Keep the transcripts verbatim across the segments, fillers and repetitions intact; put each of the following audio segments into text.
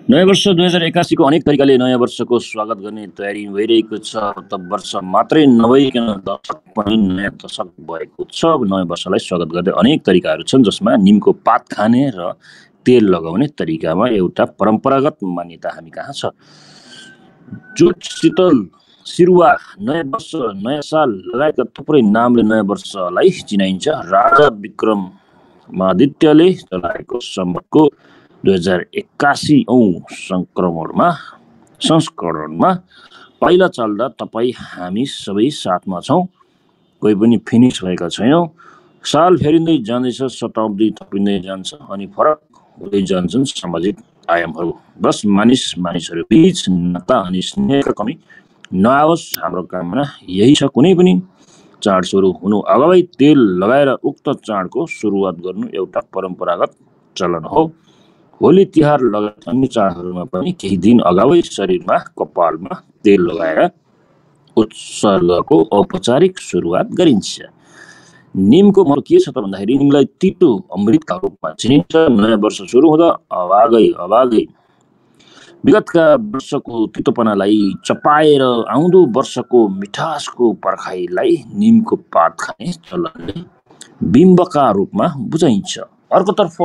नयाँ वर्ष दुई हजार एकासी को अनेक तरिकाले नयाँ वर्षको स्वागत गर्ने तयारी भइरहेको छ। त वर्ष मात्रै नभइकन दशक पनि नयाँ दशक भएको छ। नयाँ वर्षलाई स्वागत गर्ने अनेक तरिकाहरू छन्, जसमा निमको पात खाने र तेल लगाउने तरिकामा एउटा परम्परागत मान्यता हामी कहाँ छ। जोत शीतल सिरुवा नयाँ वर्ष नयाँ साल लगायतका थुप्रै नामले नयाँ वर्षलाई चिनाइन्छ। राजा विक्रमादित्यले चलाएको सम्बतको दुई हजार एक्कासी औं संक्रमणमा संस्करणमा पहिला चल्दा तपाईँ हामी सबै साथमा छौँ, कोही पनि फिनिस भएका छैनौँ। साल फेरिँदै जाँदैछ, शताब्दी थपिँदै जान्छ अनि फरक हुँदै जान्छन् सामाजिक आयामहरू। बस मानिस मानिसहरू बीच नाता अनि स्नेहका कमी नआओस्, हाम्रो कामना यही छ। कुनै पनि चाड सुरु हुनु अगावै तेल लगाएर उक्त चाडको सुरुवात गर्नु एउटा परम्परागत चलन हो। होली तिहार लगायत अन्य चाडहरूमा पनि केही दिन अगावै शरीरमा कपालमा तेल लगाएर उत्सर्गको औपचारिक सुरुवात गरिन्छ। निमको महत्व के छ त भन्दाखेरि निमलाई तितो अमृतका रूपमा चिनिन्छ। नयाँ वर्ष सुरु हुँदा अभागै अभागै विगतका वर्षको तितोपनालाई चपाएर आउँदो वर्षको मिठासको पर्खाइलाई निमको पात खाने चलनले बिम्बका रूपमा बुझाइन्छ। अर्कोतर्फ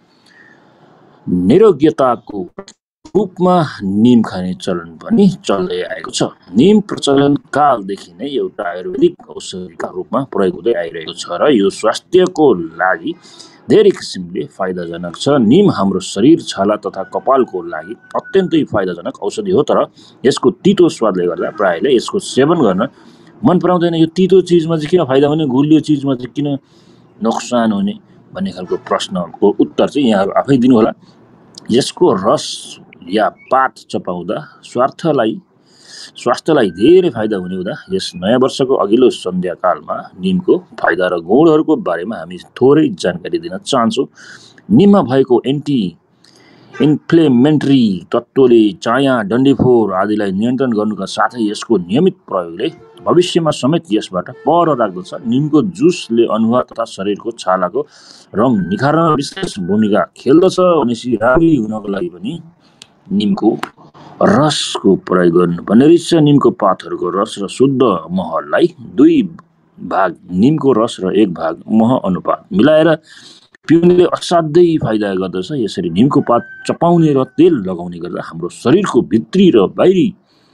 निरोग्यताको रूपमा निम खाने चलन पनि चल्दै आएको छ। निम प्रचलन कालदेखि नै एउटा आयुर्वेदिक औषधिका रूपमा प्रयोग हुँदै आइरहेको छ र यो स्वास्थ्यको लागि धेरै किसिमले फाइदाजनक छ। निम हाम्रो शरीर, छाला तथा कपालको लागि अत्यन्तै फाइदाजनक औषधि हो, तर यसको तितो स्वादले गर्दा प्रायले यसको सेवन गर्न मन पराउँदैन। यो तितो चिजमा चाहिँ किन फाइदा हुने, गुलियो चिजमा चाहिँ किन नोक्सान हुने भन्ने खालको प्रश्नको उत्तर चाहिँ यहाँहरू आफै दिनु होला। यसको रस या पात चपाउँदा स्वार्थलाई स्वास्थ्यलाई धेरै फाइदा हुने हुँदा यस नयाँ वर्षको अघिल्लो सन्ध्याकालमा निमको फाइदा र गुणहरूको बारेमा हामी थोरै जानकारी दिन चाहन्छौँ। निममा भएको एन्टी इन्फ्लेमेन्ट्री तत्त्वले चाया, डन्डीफोर आदिलाई नियन्त्रण गर्नुका साथै यसको नियमित प्रयोगले भविष्यमा समेत यसबाट पर राख्दछ। निमको जुसले अनुहार तथा शरीरको छालाको रङ निखार्न विशेष भूमिका खेल्दछ। भनेपछि राम्री हुनको लागि पनि निमको रसको प्रयोग गर्नुपर्ने रहेछ। निमको पातहरूको रस र शुद्ध महलाई दुई भाग निमको रस र एक भाग मह अनुपात मिलाएर पिउनेले असाध्यै फाइदा गर्दछ। यसरी निमको पात चपाउने र तेल लगाउने गर्दा हाम्रो शरीरको भित्री र बाहिरी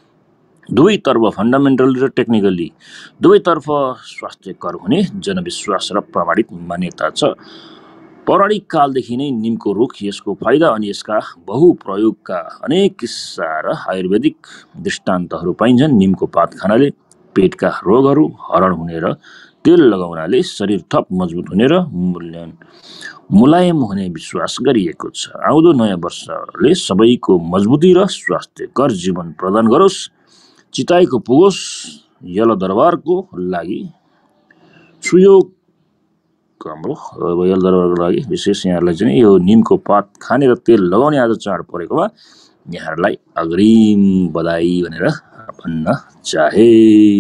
दुवैतर्फ फन्डामेन्टली र टेक्निकली दुवैतर्फ स्वास्थ्यकर हुने जनविश्वास र प्रमाणित मान्यता छ। पौराणिक कालदेखि नै निमको रुख, यसको फाइदा अनि यसका बहुप्रयोगका अनेक किस्सा र आयुर्वेदिक दृष्टान्तहरू पाइन्छन्। निमको पात खानाले पेटका रोगहरू हरण हुने र तेल लगाउनाले शरीर थप मजबुत हुने र मूल्यान मुलायम हुने विश्वास गरिएको छ। आउँदो नयाँ वर्षले सबैको मजबुती र स्वास्थ्यकर जीवन प्रदान गरोस्, चिताएको पुगोस्। यलो दरबारको लागि सुयोग हाम्रो यलो दरबारको लागि विशेष यहाँहरूलाई चाहिँ यो निमको पात खाने र तेल लगाउने आज चाड परेकोमा यहाँहरूलाई अग्रिम बधाई भनेर भन्न चाहे।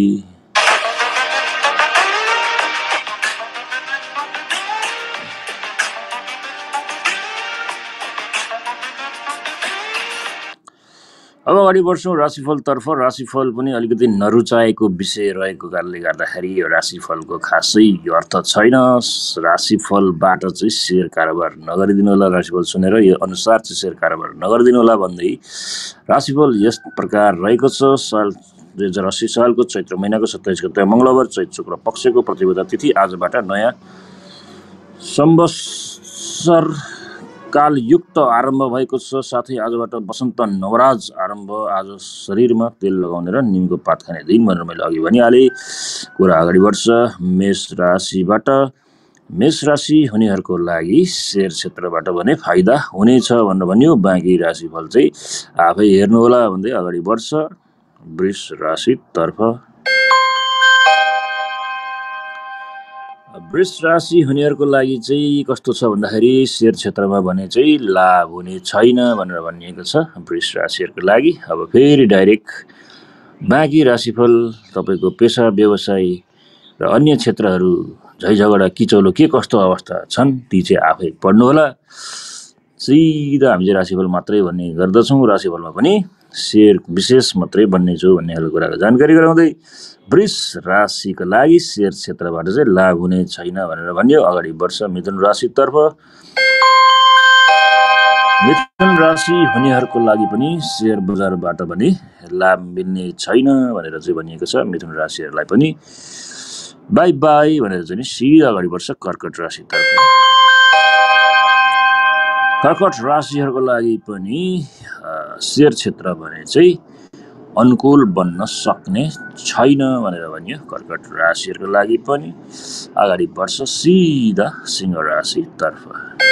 अब अगाडि बढ्छौँ राशिफलतर्फ। राशिफल पनि अलिकति नरुचाएको विषय रहेको कारणले गर्दाखेरि यो राशिफलको खासै यो अर्थ छैन। राशिफलबाट चाहिँ सेयर कारोबार नगरिदिनु होला। राशिफल सुनेर यो अनुसार चाहिँ सेयर कारोबार नगरिदिनु होला भन्दै राशिफल यस प्रकार रहेको छ। साल दुई हजार अस्सी सालको चैत्र महिनाको सत्ताइस गते मङ्गलबार, चैत शुक्ल पक्षको प्रतिपदा तिथि। आजबाट नयाँ संवत्सर कालयुक्त आरम्भ भएको छ। साथै आजबाट वसन्त नवराज आरम्भ। आज शरीरमा तेल लगाउने र निमको पात खाने दिन भनेर मैले अघि भनिहालेँ। कुरा अगाडि बढ्छ। मेष राशिबाट मेष राशि हुनेहरूको लागि शेयर क्षेत्रबाट भने फाइदा हुनेछ भनेर भनियो। बाँकी राशिफल चाहिँ आफै हेर्नु होला भन्दै अगाडि बढ्छ। वृष राशितर्फ वृष राशि हुनेहरूको लागि चाहिँ कस्तो छ भन्दाखेरि शेयर क्षेत्रमा भने चाहिँ लाभ हुने छैन भनेर भनिएको छ वृष राशिहरूको लागि। अब फेरि डाइरेक्ट बाँकी राशिफल तपाईँको पेसा, व्यवसाय र अन्य क्षेत्रहरू झैझगडा किचौलो के कस्तो अवस्था छन् ती चाहिँ आफै पढ्नु होला। सिधा हामी चाहिँ राशिफल मात्रै भन्ने गर्दछौँ। राशिफलमा पनि शेयर विशेष मात्रै बन्ने छु भन्ने खालको कुराको जानकारी गराउँदै वृष राशिका लागि शेयर क्षेत्रबाट चाहिँ लाभ हुने छैन भनेर भनियो। अगाडि वर्ष मिथुन राशितर्फ मिथुन राशि हुनेहरूको लागि पनि शेयर बजारबाट पनि लाभ मिल्ने छैन भनेर चाहिँ भनिएको छ। मिथुन राशिहरूलाई पनि बाई बाई भनेर चाहिँ सिधा अगाडि वर्ष कर्कट राशितर्फ कर्कट राशिहरूको लागि पनि शेयर क्षेत्र भने चाहिँ अनुकूल बन्न सक्ने छैन भनेर भनियो। कर्कट राशिहरूको लागि पनि अगाडि वर्ष सिधा सिंह राशितर्फ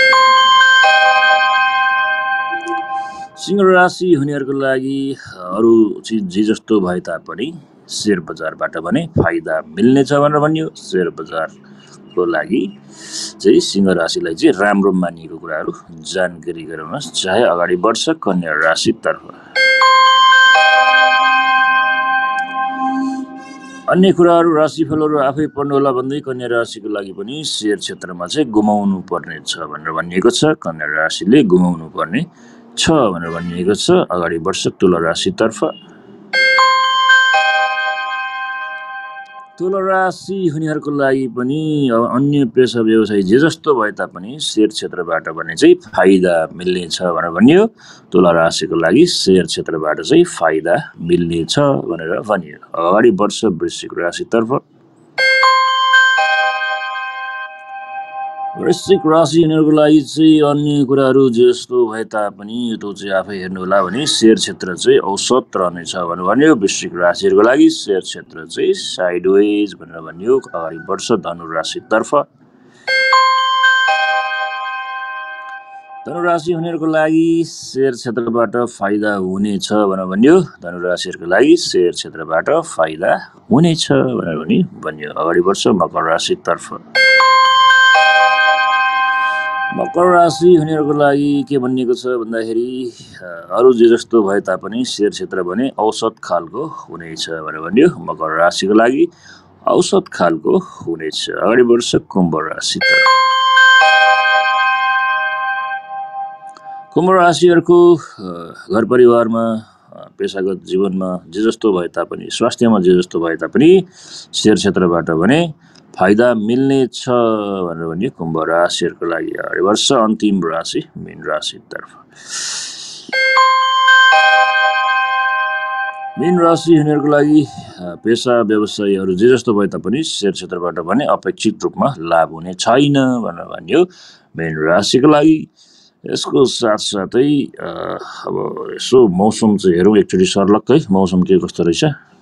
सिंह राशि हुनेहरूको लागि अरू चिज जे जस्तो भए तापनि शेयर बजारबाट भने फाइदा मिल्नेछ भनेर भनियो। शेयर बजारको लागि चाहिँ सिंह राशिलाई चाहिँ राम्रो मानिएको कुराहरू जानकारी गराउन चाहे अगाडि वर्ष कन्या राशितर्फ अन्य कुराहरू राशिफलहरू आफै पढ्नु होला भन्दै कन्या राशिको लागि पनि शेयर क्षेत्रमा चाहिँ गुमाउनु पर्ने छ भनेर भनिएको छ। कन्या राशिले गुमाउनु पर्ने छ भनेर भनिएको छ अगाडि वर्ष तुला राशितर्फ तुला राशि हुनेहरूको लागि पनि अब अन्य पेसा व्यवसाय जे जस्तो भए तापनि शेयर क्षेत्रबाट भने चाहिँ फाइदा मिल्नेछ भनेर भनियो। तुला राशिको लागि शेयर क्षेत्रबाट चाहिँ फाइदा मिल्नेछ भनेर भनियो। अगाडि वर्ष वृश्चिक राशितर्फ वृश्चिक राशि हुनेहरूको लागि चाहिँ अन्य कुराहरू जस्तो भए तापनि त्यो चाहिँ आफै हेर्नु होला भने शेयर क्षेत्र चाहिँ औसत रहनेछ भनेर भन्यो। वृश्चिक राशिहरूको लागि शेयर क्षेत्र चाहिँ साइडवेज भनेर भन्यो। अगाडि वर्ष धनु राशितर्फ धनु राशि हुनेहरूको लागि शेयर क्षेत्रबाट फाइदा हुनेछ भनेर भन्यो। धनु राशिहरूको लागि शेयर क्षेत्रबाट फाइदा हुनेछ भनेर पनि भन्यो। अगाडि वर्ष मकर राशितर्फ मकर राशि हुनेहरूको लागि के भनिएको छ भन्दाखेरि अरू जे जस्तो भए तापनि शेयर क्षेत्र भने औसत खालको हुनेछ भनेर भन्यो। मकर राशिको लागि औसत खालको हुनेछ। अगाडि वर्ष कुम्भ राशितर्फ कुम्भ राशिहरूको घर परिवारमा पेसागत जीवनमा जे जस्तो भए तापनि स्वास्थ्यमा जे जस्तो भए तापनि शेयर क्षेत्रबाट भने फाइदा मिल्ने छ भनेर भनियो। कुम्भ राशिहरूको लागि अगाडि वर्ष अन्तिम राशि मीन राशितर्फ मीन राशि हुनेहरूको लागि पेसा व्यवसायहरू जे जस्तो भए तापनि शेयर क्षेत्रबाट भने अपेक्षित रूपमा लाभ हुने छैन भनेर भनियो मीन राशिको लागि। यसको साथसाथै अब यसो मौसम चाहिँ हेरौँ एकचोटि सर्लक्कै मौसम के कस्तो रहेछ।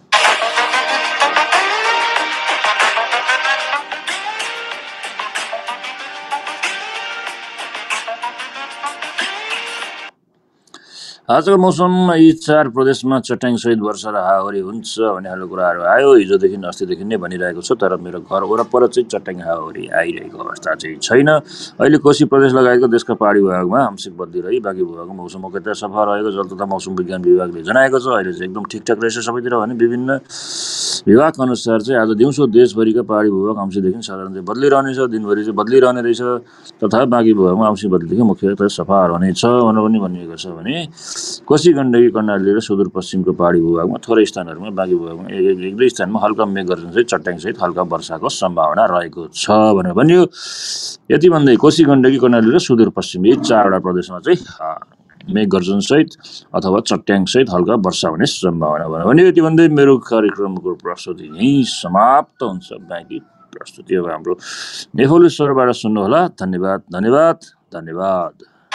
आजको मौसम यी चार प्रदेशमा चट्याङसहित वर्षा र हावाहुरी हुन्छ भन्ने खालको कुराहरू आयो। हिजोदेखि अस्तिदेखि नै भनिरहेको छ, तर मेरो घर वरपर चाहिँ चट्याङ हावाहुरी आइरहेको अवस्था चाहिँ छैन। अहिले कोशी प्रदेश लगायतको देशका पहाडी भागमा आंशिक बदली रही बाँकी भागको मौसम मुख्यतः सफा रहेको जल तथा मौसम विज्ञान विभागले जनाएको छ। अहिले चाहिँ एकदम ठिकठाक रहेछ सबैतिर भने विभिन्न विभाग अनुसार चाहिँ आज दिउँसो देशभरिका पहाडी भूभाग आंशिकदेखि साधारण चाहिँ बदलिरहनेछ, दिनभरि चाहिँ बदलिरहने रहेछ तथा बाँकी भूभागमा आंशिक बदलीदेखि मुख्यतः सफा रहनेछ भनेर पनि भनिएको छ भने कोशी गण्डकी कर्णाली र सुदूरपश्चिमको पहाडी भूभागमा थोरै स्थानहरूमा बाँकी भूभागमा एक एक दुई स्थानमा हल्का मेघ गर्जनसहित चट्याङसहित हल्का वर्षाको सम्भावना रहेको छ भनेर भनियो। यति भन्दै कोशी गण्डकी कर्णाली र सुदूरपश्चिम यी चारवटा प्रदेशमा चाहिँ मेघ गर्जनसहित अथवा चट्याङसहित हल्का वर्षा हुने सम्भावना भनेर भन्यो। यति भन्दै मेरो कार्यक्रमको प्रस्तुति यहीँ समाप्त हुन्छ। बाँकी प्रस्तुति अब हाम्रो नेफोली स्वरबाट सुन्नुहोला। धन्यवाद धन्यवाद धन्यवाद।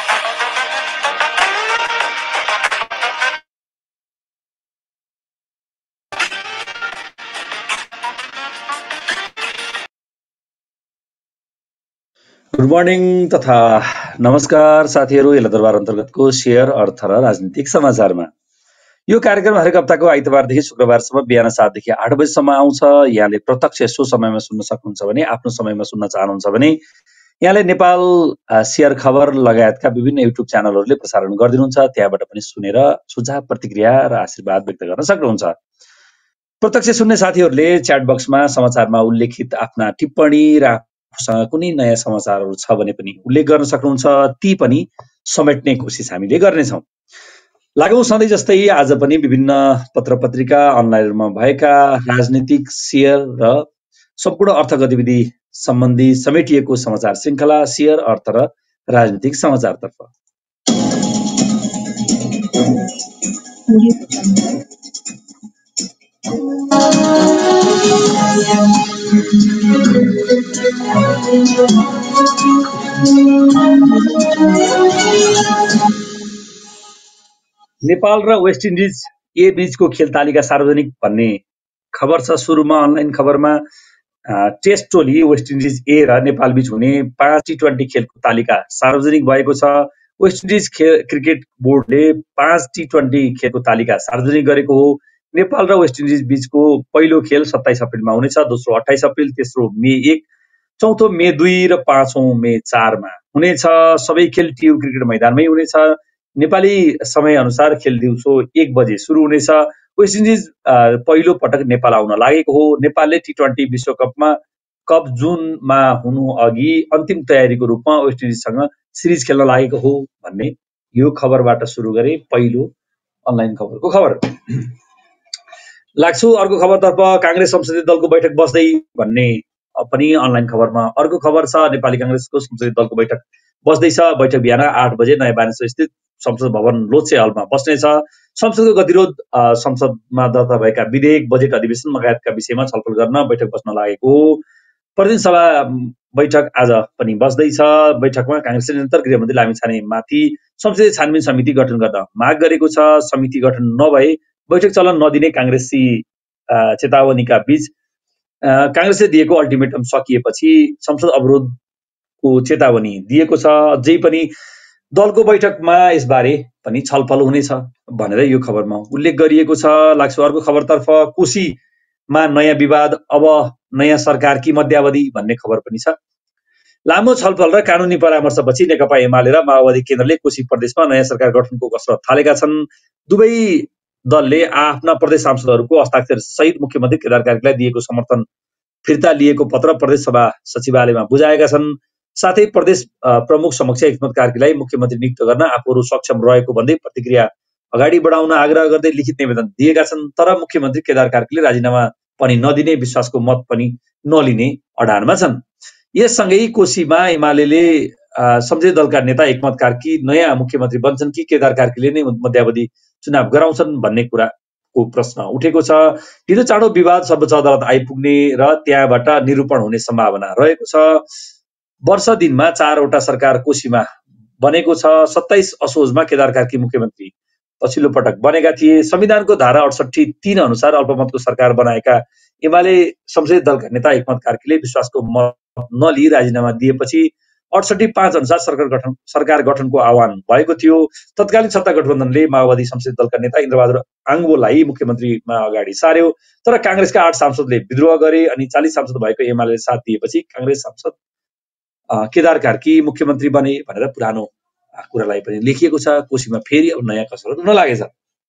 गुड मर्निङ तथा नमस्कार साथीहरू। यल्ला दरबार अन्तर्गतको शेयर अर्थ र राजनीतिक समाचारमा यो कार्यक्रम हरेक हप्ताको आइतबारदेखि शुक्रबारसम्म बिहान सातदेखि आठ बजीसम्म आउँछ। यहाँले प्रत्यक्ष यसो समयमा सुन्न सक्नुहुन्छ भने, आफ्नो समयमा सुन्न चाहनुहुन्छ भने यहाँले नेपाल शेयर खबर लगायतका विभिन्न युट्युब च्यानलहरूले प्रसारण गरिदिनुहुन्छ। त्यहाँबाट पनि सुनेर सुझाव प्रतिक्रिया र आशीर्वाद व्यक्त गर्न सक्नुहुन्छ। प्रत्यक्ष सुन्ने साथीहरूले च्याट बक्समा समाचारमा उल्लेखित आफ्ना टिप्पणी र आफूसँग कुनै नयाँ समाचारहरू छ भने पनि उल्लेख गर्न सक्नुहुन्छ, ती पनि समेट्ने कोसिस हामीले गर्नेछौँ। लागौँ सधैँ जस्तै आज पनि विभिन्न पत्र पत्रिका अनलाइनमा भएका राजनीतिक, शेयर र सम्पूर्ण अर्थ गतिविधि सम्बन्धी समेटिएको समाचार श्रृङ्खला शेयर, अर्थ र राजनीतिक समाचारतर्फ। नेपाल र वेस्ट इन्डिज ए बीचको खेल तालिका सार्वजनिक भन्ने खबर छ। सुरुमा अनलाइन खबरमा टेस्ट टोली वेस्ट इन्डिज ए र नेपाल बीच हुने पाँच टी ट्वेन्टी खेलको तालिका सार्वजनिक भएको छ। वेस्ट इन्डिज क्रिकेट बोर्डले पाँच टी ट्वेन्टी खेलको तालिका सार्वजनिक गरेको हो। नेपाल र वेस्ट इन्डिज बीचको पहिलो खेल सत्ताइस अप्रिलमा हुनेछ, दोस्रो अठाइस अप्रिल, तेस्रो मे एक, चौथो मे दुई र पाँचौं मे चारमा हुनेछ। सबै खेल टियु क्रिकेट मैदानमै हुनेछ। नेपाली समय अनुसार खेल दिउँसो एक बजे सुरु हुनेछ। वेस्ट इन्डिज पहिलो पटक नेपाल आउन लागेको हो। नेपालले टी ट्वेन्टी विश्वकपमा कप जुनमा हुनु अघि अन्तिम तयारीको रूपमा वेस्ट इन्डिजसँग सिरिज खेल्न लागेको हो भन्ने यो खबरबाट सुरु गरे। पहिलो अनलाइन खबरको खबर लाग्छु। अर्को खबरतर्फ कांग्रेस संसदीय दलको बैठक बस्दै भन्ने पनि अनलाइन खबरमा अर्को खबर छ। नेपाली कांग्रेसको संसदीय दलको बैठक बस्दैछ। बैठक बिहान आठ बजे नयाँ बानेश्वर स्थित संसद भवन लोछे हलमा बस्नेछ। संसदको गतिरोध, संसदमा दर्ता भएका विधेयक, बजेट अधिवेशन लगायतका विषयमा छलफल गर्न बैठक बस्न लागेको हो। प्रतिनिधि सभा बैठक आज पनि बस्दैछ। बैठकमा कांग्रेसले निरन्तर गृहमन्त्री लामिछाने माथि संसदीय छानबिन समिति गठन गर्न माग गरेको छ। समिति गठन नभए बैठक चलन नदिने कांग्रेसी चेतावनीका बीच कांग्रेसले दिएको अल्टिमेटम सकिएपछि संसद अवरोधको चेतावनी दिएको छ। अझै पनि दलको बैठकमा यसबारे पनि छलफल हुनेछ भनेर यो खबरमा उल्लेख गरिएको छ। लाग्छ अर्को खबरतर्फ कोशीमा नयाँ विवाद, अब नयाँ सरकार कि मध्यावधि भन्ने खबर पनि छ। लामो छलफल र कानुनी परामर्शपछि नेकपा एमाले र माओवादी केन्द्रले कोशी प्रदेशमा नयाँ सरकार गठनको कसरत थालेका छन्। दुवै दलले आफ्ना प्रदेश सांसदहरूको हस्ताक्षर सहित मुख्यमन्त्री केदार कार्कीलाई दिएको समर्थन फिर्ता लिएको पत्र प्रदेश सभा सचिवालयमा बुझाएका छन्। साथै प्रदेश प्रमुख समक्ष हिक्मत कार्कीलाई मुख्यमन्त्री नियुक्त गर्न आफूहरू सक्षम रहेको भन्दै प्रतिक्रिया अगाडि बढाउन आग्रह गर्दै लिखित निवेदन दिएका छन्। तर मुख्यमन्त्री केदार कार्कीले राजीनामा पनि नदिने, विश्वासको मत पनि नलिने अडानमा छन्। यससँगै कोशीमा एमाले संसदीय दलका नेता हिक्मत कार्की नयाँ मुख्यमन्त्री बन्छन् कि केदार कार्कीले नै मध्यावधि चुनाव गराउँछन् भन्ने कुराको प्रश्न उठेको छ। ढिलो चाँडो विवाद सर्वोच्च अदालत आइपुग्ने र त्यहाँबाट निरूपण हुने सम्भावना रहेको छ। वर्ष दिनमा चारवटा सरकार कोशीमा बनेको छ। सत्ताइस असोजमा केदार कार्की मुख्यमन्त्री पछिल्लो पटक बनेका थिए। संविधानको धारा अडसठी तीन अनुसार अल्पमतको सरकार बनाएका एमाले संसदीय दलका नेता हिक्मत कार्कीले विश्वासको मत नलिई राजीनामा दिएपछि अडसठी पाँच अनुसार सरकार गठन सरकार गठनको आह्वान भएको थियो। तत्कालीन सत्ता गठबन्धनले माओवादी संसदीय दलका नेता इन्द्रबहादुर आङ्गोलाई मुख्यमन्त्रीमा अगाडि सार्यो। तर कांग्रेसका आठ सांसदले विद्रोह गरे अनि चालीस सांसद भएको एमाले साथ दिएपछि कांग्रेस सांसद केदार कार्की मुख्यमन्त्री बने भनेर पुरानो कुरालाई पनि लेखिएको छ। कोशीमा फेरि अब नयाँ कसरत हुन लागेछ।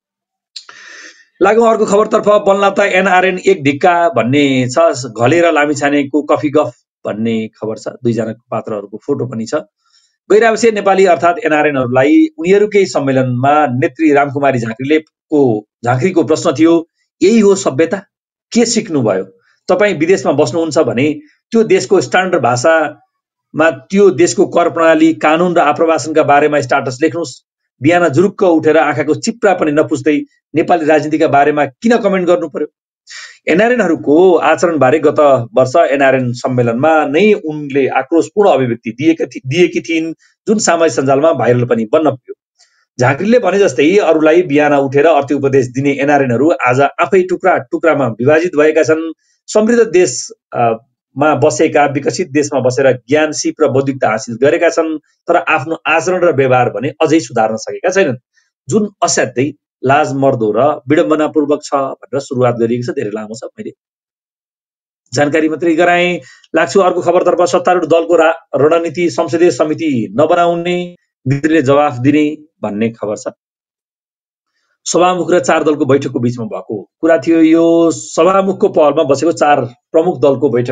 लागौँ अर्को खबरतर्फ। बन्ला त एनआरएन एक ढिक्का भन्ने छ। घलेर लामिछानेको कफी गफ भन्ने खबर छ। दुईजना पात्रहरूको फोटो पनि छ। गैर-आवासीय नेपाली अर्थात् एनआरएनहरूलाई उनीहरूकै सम्मेलनमा नेत्री रामकुमारी झाँक्रीले को झाँक्रीको प्रश्न थियो, यही हो सभ्यता? के सिक्नुभयो? तपाईँ विदेशमा बस्नुहुन्छ भने त्यो देशको स्ट्यान्डर्ड भाषामा त्यो देशको कर प्रणाली, कानुन र आप्रवासनका बारेमा स्टाटस लेख्नुहोस्। बिहान जुरुक्क उठेर आँखाको चिप्रा पनि नपुस्दै नेपाली राजनीतिका बारेमा किन कमेन्ट गर्नु पर्यो? एनआरएनहरूको आचरणबारे गत वर्ष एनआरएन सम्मेलनमा नै उनले आक्रोशपूर्ण अभिव्यक्ति दिएका दिएकी थिइन्, जुन सामाजिक सञ्जालमा भाइरल पनि बन्न पुग्यो। झाँक्रीले भने जस्तै अरूलाई बिहान उठेर अर्थी उपदेश दिने एनआरएनहरू आज आफै टुक्रा टुक्रामा विभाजित भएका छन्। समृद्ध देशमा बसेका, विकसित देशमा बसेर ज्ञान, सिप र बौद्धिकता हासिल गरेका छन्, तर आफ्नो आचरण र व्यवहार भने अझै सुधार्न सकेका छैनन्, जुन असाध्यै लाज मर्दो र विडम्बनापूर्वक छ भनेर सुरुवात गरिएको छ। धेरै लामो छ, मैले जानकारी मात्रै गराएँ। लाग्छु अर्को खबरतर्फ। सत्तारूढ दलको रणनीति संसदीय समिति नबनाउने, मन्त्रीले जवाफ दिने भन्ने खबर छ। सभामुख र चार दलको बैठकको बीचमा भएको कुरा थियो। यो सभामुखको पहलमा बसेको चार प्रमुख दलको बैठक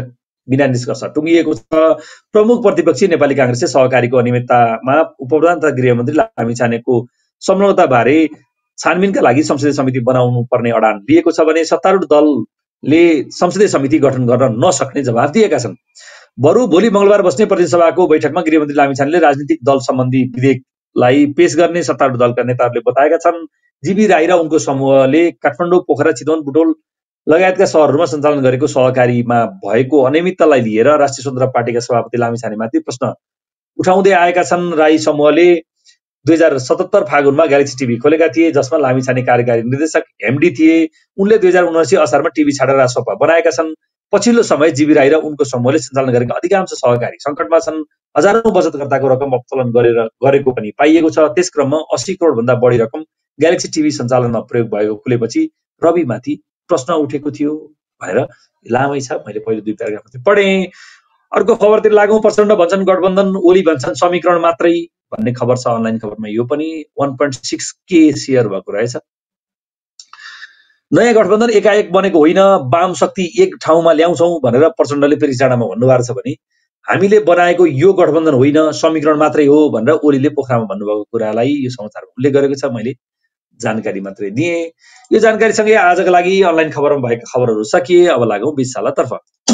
बिना निष्कर्ष टुङ्गिएको छ। प्रमुख प्रतिपक्षी नेपाली कांग्रेसले सहकारीको अनियमिततामा उपप्रधान तथा गृहमन्त्री लामिछानेको संलग्नताबारे छानबिनका लागि संसदीय समिति बनाउनु पर्ने अडान लिएको छ भने सत्तारूढ दलले संसदीय समिति गठन गर्न नसक्ने जवाफ दिएका छन्। बरु भोलि मंगलबार बस्ने प्रतिनिधि सभाको बैठकमा गृहमन्त्री लामिछानेले राजनीतिक दल सम्बन्धी विधेयकलाई पेश गर्ने सत्तारूढ दलका नेताहरूले बताएका छन्। जीबी राई र उनको समूहले काठमाडौँ, पोखरा, चितवन, बुटोल लगायतका शहरहरूमा सञ्चालन गरेको सहकारीमा भएको अनियमिततालाई लिएर राष्ट्रिय स्वतन्त्र पार्टीका सभापति लामिछानेमाथि प्रश्न उठाउँदै आएका छन्। राई समूहले दुई हजार सतहत्तर फागुनमा ग्यालेक्सी टिभी खोलेका थिए, जसमा लामिछाने कार्यकारी निर्देशक एमडी थिए। उनले दुई हजार उनासी असारमा टिभी छाडेर राजसपा बनाएका छन्। पछिल्लो समय जीबी राई र उनको समूहले सञ्चालन गरेका अधिकांश सहकारी सङ्कटमा छन्। हजारौं बचतकर्ताको रकम अपतलन गरेर गरेको पनि पाइएको छ। त्यस क्रममा अस्सी करोड भन्दा बढी रकम ग्यालेक्सी टिभी सञ्चालनमा प्रयोग भएको खुलेपछि रविमाथि प्रश्न उठेको थियो भनेर लामै छ। मैले पहिले दुई प्याराग्राफ पढे। अर्को खबरतिर लागौं। प्रचण्ड भन्छन् गठबन्धन, ओली भन्छन् समीकरण मात्रै भन्ने खबर छ अनलाइन खबरमा। यो पनि एक दशमलव छह के शेयर भएको रहेछ। नयाँ गठबन्धन एकाएक बनेको होइन, वाम शक्ति एक ठाउँमा ल्याउँछौं भनेर प्रचण्डले फेरि चाडामा भन्नुभएको छ भने हामीले बनाएको यो गठबन्धन होइन, समीकरण मात्रै हो भनेर ओलीले पोखरामा भन्नुभएको कुरालाई यो समाचारमा उल्लेख गरेको छ। मैले जानकारी मात्रै दिए। यो जानकारीसँगै आजका लागि अनलाइन खबरमा भएका खबरहरू सकिए। अब लागौं विशालातर्फ।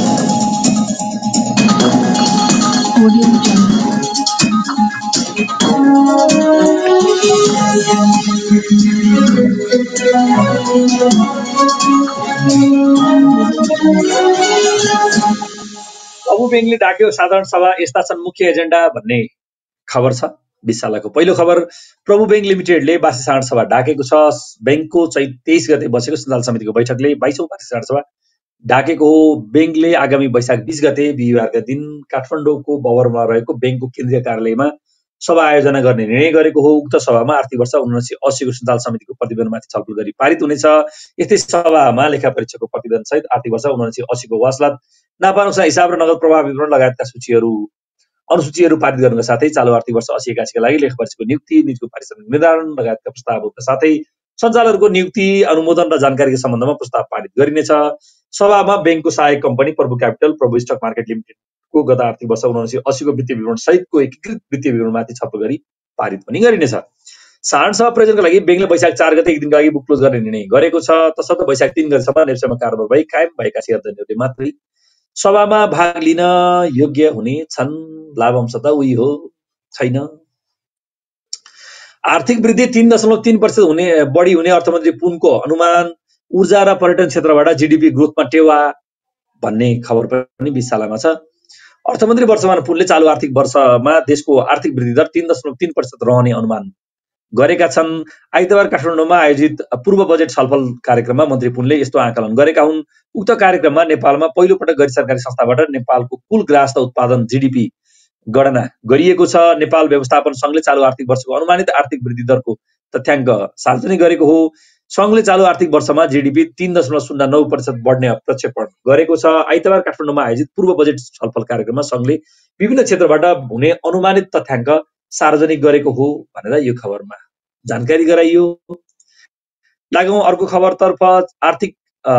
प्रभु बेङले डाक्यो साधारण सभा, यस्ता छन् मुख्य एजेन्डा भन्ने खबर छ। विशालाको पहिलो खबर, प्रभु बेङ लिमिटेडले वार्षिक साधारण सभा डाकेको छ। बेङको चैत तेइस गते बसेको सञ्चालन समितिको बैठकले बाइसौं वार्षिक साधारण सभा डाकेको हो। बेङले आगामी वैशाख बीस गते बिहिबारका दिन काठमाडौँको बवरमा रहेको बेङको केन्द्रीय कार्यालयमा सभा आयोजना गर्ने निर्णय गरेको हो। उक्त सभामा आर्थिक वर्ष उन्नाइस सय अस्सीको सञ्चालन समितिको प्रतिवेदनमाथि छलफल गरी पारित हुनेछ। यस्तै सभामा लेखा परीक्षकको प्रतिवेदन सहित आर्थिक वर्ष उन्नाइस सय अस्सीको वासलात, नापानुसार हिसाब र नगद प्रवाह विवरण लगायतका सूचीहरू अनुसूचीहरू पारित गर्नुका साथै चालु आर्थिक वर्ष अस्सी एकासीका लागि लेखा परीक्षकको नियुक्ति, नीतिको पारिश्रमिक निर्धारण लगायतका प्रस्तावहरूका साथै सञ्चालकहरूको नियुक्ति, अनुमोदन र जानकारीका सम्बन्धमा प्रस्ताव पारित गरिनेछ। सभामा बेङको सहायक कम्पनी प्रभु क्यापिटल, प्रभु स्टक मार्केट लिमिटेडको गत आर्थिक वर्ष उन्नाइस सय अस्सीको वित्तीय विवरण सहितको एकीकृत वित्तीय विवरणमाथि छलफल गरी पारित पनि गरिनेछ। साधारण सभा प्रयोजनका लागि बेङले वैशाख चार गते एक दिनका लागि बुक क्लोज गर्ने निर्णय गरेको छ। तसर्थ वैशाख तीन गतेसम्म नेप्सेमा कारोबार भई कायम भएका शेयरधारीहरूले मात्रै सभामा भाग लिन योग्य हुने छन्। लाभांश त उही हो, छैन। आर्थिक वृद्धि तीन दशमलव तीन प्रतिशत हुने बढी हुने अर्थमन्त्री पुनको अनुमान। ऊर्जा र पर्यटन क्षेत्रबाट जीडीपी ग्रोथमा टेवा भन्ने खबर पनि विशालामा छ। अर्थमन्त्री वर्षमान पुनले चालु आर्थिक वर्षमा देशको आर्थिक वृद्धि दर तीन दशमलव तीन प्रतिशत रहने अनुमान गरेका छन्। आइतबार काठमाडौँमा आयोजित पूर्व बजेट छलफल कार्यक्रममा मन्त्री पुनले यस्तो आकलन गरेका हुन्। उक्त कार्यक्रममा नेपालमा पहिलो पटक गैर सरकारी संस्थाबाट नेपालको कुल ग्राहस्थ उत्पादन जीडीपी गणना गरिएको छ। नेपाल व्यवस्थापन संघले चालु आर्थिक वर्षको अनुमानित आर्थिक वृद्धि दरको तथ्याङ्क सार्वजनिक गरेको हो। संघले चालु आर्थिक वर्षमा जीडीपी तीन दशमलव शून्य नौ प्रतिशत बढ्ने प्रक्षेपण गरेको छ। आइतबार काठमाडौँमा आयोजित पूर्व बजेट छलफल कार्यक्रममा संघले विभिन्न क्षेत्रबाट हुने अनुमानित तथ्याङ्क सार्वजनिक गरेको हो भनेर यो खबरमा जानकारी गराइयो। लागौं अर्को खबरतर्फ। आर्थिक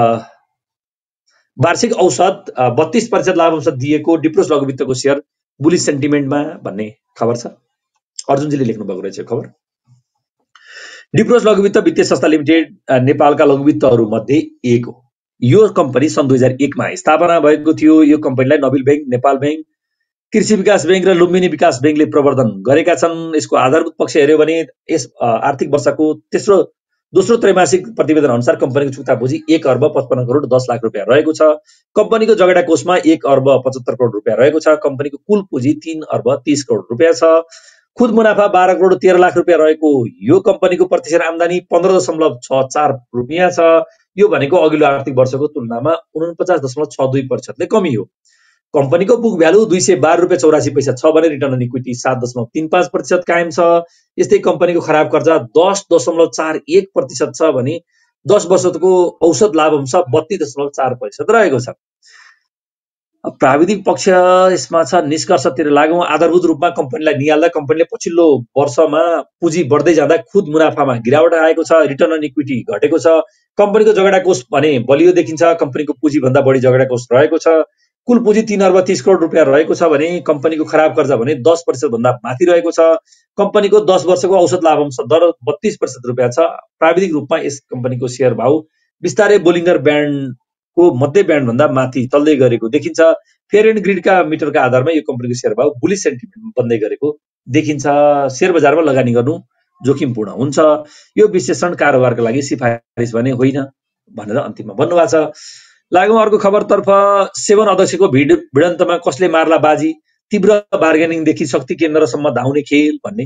वार्षिक औसत बत्तीस प्रतिशत लाभांश दिएको डिप्रोस लघुवित्तको शेयर बुलिस सेन्टिमेन्टमा भन्ने खबर छ। अर्जुनजीले लेख्नु भएको रहेछ खबर। डिप्रोस लघुवित्त वित्तीय संस्था लिमिटेड नेपालका लघुवित्तहरू मध्ये एक हो। यो कम्पनी सन् दुई हजार एकमा स्थापना भएको थियो। यो कम्पनीलाई नबिल बैंक, नेपाल बैंक, कृषि विकास बैंक र लुम्बिनी विकास बैंकले प्रवर्धन गरेका छन्। यसको आधारभूत पक्ष हेर्यो भने यस आर्थिक वर्षको तेस्रो दोस्रो त्रैमासिक प्रतिवेदन अनुसार कम्पनीको चुक्ता पुँजी एक अर्ब पचपन्न करोड दस लाख रुपियाँ रहेको छ। कम्पनीको जगेडा कोषमा एक अर्ब पचहत्तर करोड रुपियाँ रहेको छ। कम्पनीको कुल पुँजी तीन अर्ब तीस करोड रुपियाँ छ। खुद मुनाफा बाह्र करोड तेह्र लाख रुपियाँ रहेको यो कम्पनीको प्रतिशत आम्दानी पन्ध्र दशमलव छ चार रुपियाँ छ। यो भनेको अघिल्लो आर्थिक वर्षको तुलनामा उनपचास दशमलव छ दुई प्रतिशतले कमी हो। कम्पनीको बुक भ्यालु दुई सय बाह्र रुपियाँ चौरासी पैसा छ भने रिटर्न अन इक्विटी सात दशमलव तीन पाँच प्रतिशत कायम छ। यस्तै कम्पनीको खराब कर्जा दस दशमलव चार एक प्रतिशत छ भने दस वर्षको औसत लाभांश बत्तीस दशमलव चार प्रतिशत रहेको छ। प्राविधिक पक्ष यसमा छ। निष्कर्षतिर लागौं। आधारभूत रूपमा कम्पनीलाई निहाल्दा कम्पनीले पछिल्लो वर्षमा पुँजी बढ्दै जाँदा खुद मुनाफामा गिरावट आएको छ। रिटर्न अन इक्विटी घटेको छ। कम्पनीको जगेडा कोष भने बलियो देखिन्छ। कम्पनीको पुँजी भन्दा बढी जगेडा कोष रहेको छ। कुल पुँजी तीन अर्ब तीस करोड रुपियाँ रहेको छ भने कम्पनीको खराब कर्जा भने दस प्रतिशत भन्दा माथि रहेको छ। कम्पनीको दस वर्षको औसत लाभांश दर बत्तीस प्रतिशत रुपियाँ छ। प्राविधिक रूपमा यस कम्पनीको सेयर भाउ बिस्तारै बोलिङ्गर ब्यान्डको मध्य ब्यान्ड भन्दा माथि तल्दै गरेको देखिन्छ। फेयर एन्ड ग्रिडका मिटरका आधारमा यो कम्पनीको सेयर भाउ बुलिश सेन्टिमेन्ट बन्दै गरेको देखिन्छ। सेयर बजारमा लगानी गर्नु जोखिमपूर्ण हुन्छ। यो विश्लेषण कारोबारका लागि सिफारिस भने होइन भनेर अन्तिममा भन्नुभएको छ। लागौँ अर्को खबरतर्फ। सेभन अध्यक्षको भिड भिडन्तमा कसले मार्ला बाजी, तीव्र बार्गेनिङदेखि शक्ति केन्द्रसम्म धाउने खेल भन्ने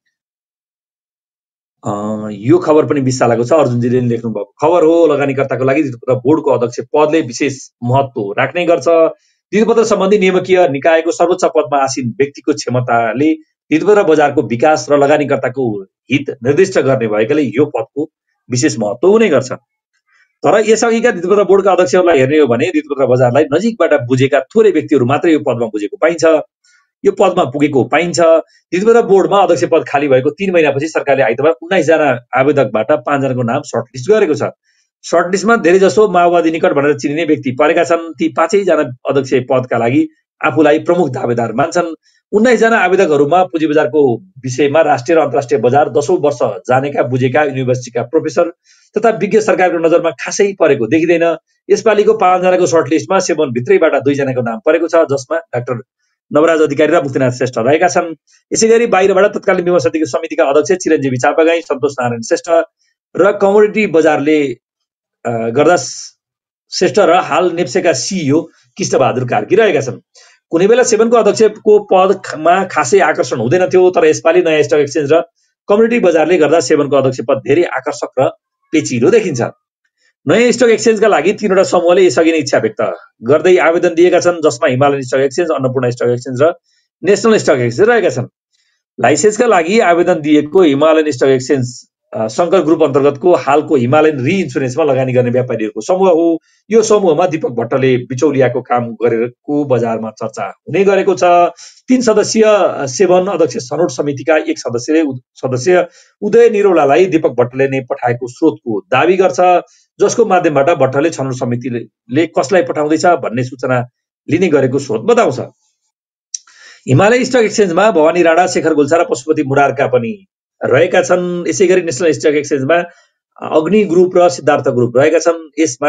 यो खबर पनि बीस सालको छ। अर्जुनजीले लेख्नु भएको खबर हो। लगानीकर्ताको लागि ऋतुपत्र बोर्डको अध्यक्ष पदले विशेष महत्त्व राख्ने गर्छ। ऋतुपत्र सम्बन्धी नियामकीय निकायको सर्वोच्च पदमा आसीन व्यक्तिको क्षमताले ऋतुपत्र बजारको विकास र लगानीकर्ताको हित निर्दिष्ट गर्ने भएकाले यो पदको विशेष महत्त्व हुने गर्छ। तर यसअघिका ऋतुपत्र बोर्डका अध्यक्षहरूलाई हेर्ने हो भने ऋतुपत्र बजारलाई नजिकबाट बुझेका थोरै व्यक्तिहरू मात्रै यो पदमा बुझेको पाइन्छ, यो पदमा पुगेको पाइन्छ। ऋतुपत्र बोर्डमा अध्यक्ष पद खाली भएको तीन महिनापछि सरकारले आइतबार उन्नाइस जना आवेदकबाट पाँचजनाको नाम सर्टलिस्ट गरेको छ। सर्टलिस्टमा धेरै जसो माओवादी निकट भनेर चिनिने व्यक्ति परेका छन्। ती पाँचैजना अध्यक्ष पदका लागि आफूलाई प्रमुख दावेदार मान्छन्। उन्नाइस जना आवेदकहरूमा पुँजी बजारको विषयमा राष्ट्रिय र अन्तर्राष्ट्रिय बजार दशौं वर्ष जानेका बुझेका युनिभर्सिटीका प्रोफेसर तथा विज्ञ सरकारको नजरमा खासै परेको देखिँदैन। यसपालिको पाँचजनाको सर्टलिस्टमा सेभन भित्रैबाट दुईजनाको नाम परेको छ, जसमा डाक्टर नवराज अधिकारी र मुक्तिनाथ श्रेष्ठ रहेका छन्। यसै गरी बाहिरबाट तत्कालीन विमर्श समितिका अध्यक्ष चिरञ्जीवी चापागाई, सन्तोष नारायण श्रेष्ठ र कमोडिटी बजारले गर्दा श्रेष्ठ र हाल नेप्सेका सिइओ कृष्णबहादुर कार्की रहेका छन्। कुनै बेला सेभनको अध्यक्षको पदमा खासै आकर्षण हुँदैन थियो, तर यसपालि नयाँ स्टक एक्सचेन्ज र कम्युनिटी बजारले गर्दा सेभनको अध्यक्ष पद धेरै आकर्षक र पेचिलो देखिन्छ। नयाँ स्टक एक्सचेन्जका लागि तीनवटा समूहले यसअघि नै इच्छा व्यक्त गर्दै आवेदन दिएका छन्, जसमा Himalayan stock exchange, Annapurna stock exchange र नेसनल स्टक एक्सचेन्ज रहेका छन्। लाइसेन्सका लागि आवेदन दिएको Himalayan stock exchange Shankar group अन्तर्गतको हालको हिमालयन रि इन्सुरेन्समा लगानी गर्ने व्यापारीहरूको समूह हो। यो समूहमा दीपक भट्टले बिचौलियाको काम गरेको बजारमा चर्चा हुने गरेको छ। तीन सदस्यीय सेभन अध्यक्ष छनौट समितिका एक सदस्य सदस्य उदय निरौलालाई दीपक भट्टले नै पठाएको स्रोतको दावी गर्छ, जसको माध्यमबाट भट्टले छनौट समितिले कसलाई पठाउँदैछ भन्ने सूचना लिने गरेको स्रोत बताउँछ। हिमालय स्टक एक्सचेन्जमा भवानी राणा, शेखर गुल्छा र पशुपति मुरारका पनि रहेका छन्। यसै गरी नेसनल स्टक एक्सचेन्जमा अग्नि ग्रुप र सिद्धार्थ ग्रुप रहेका छन्। यसमा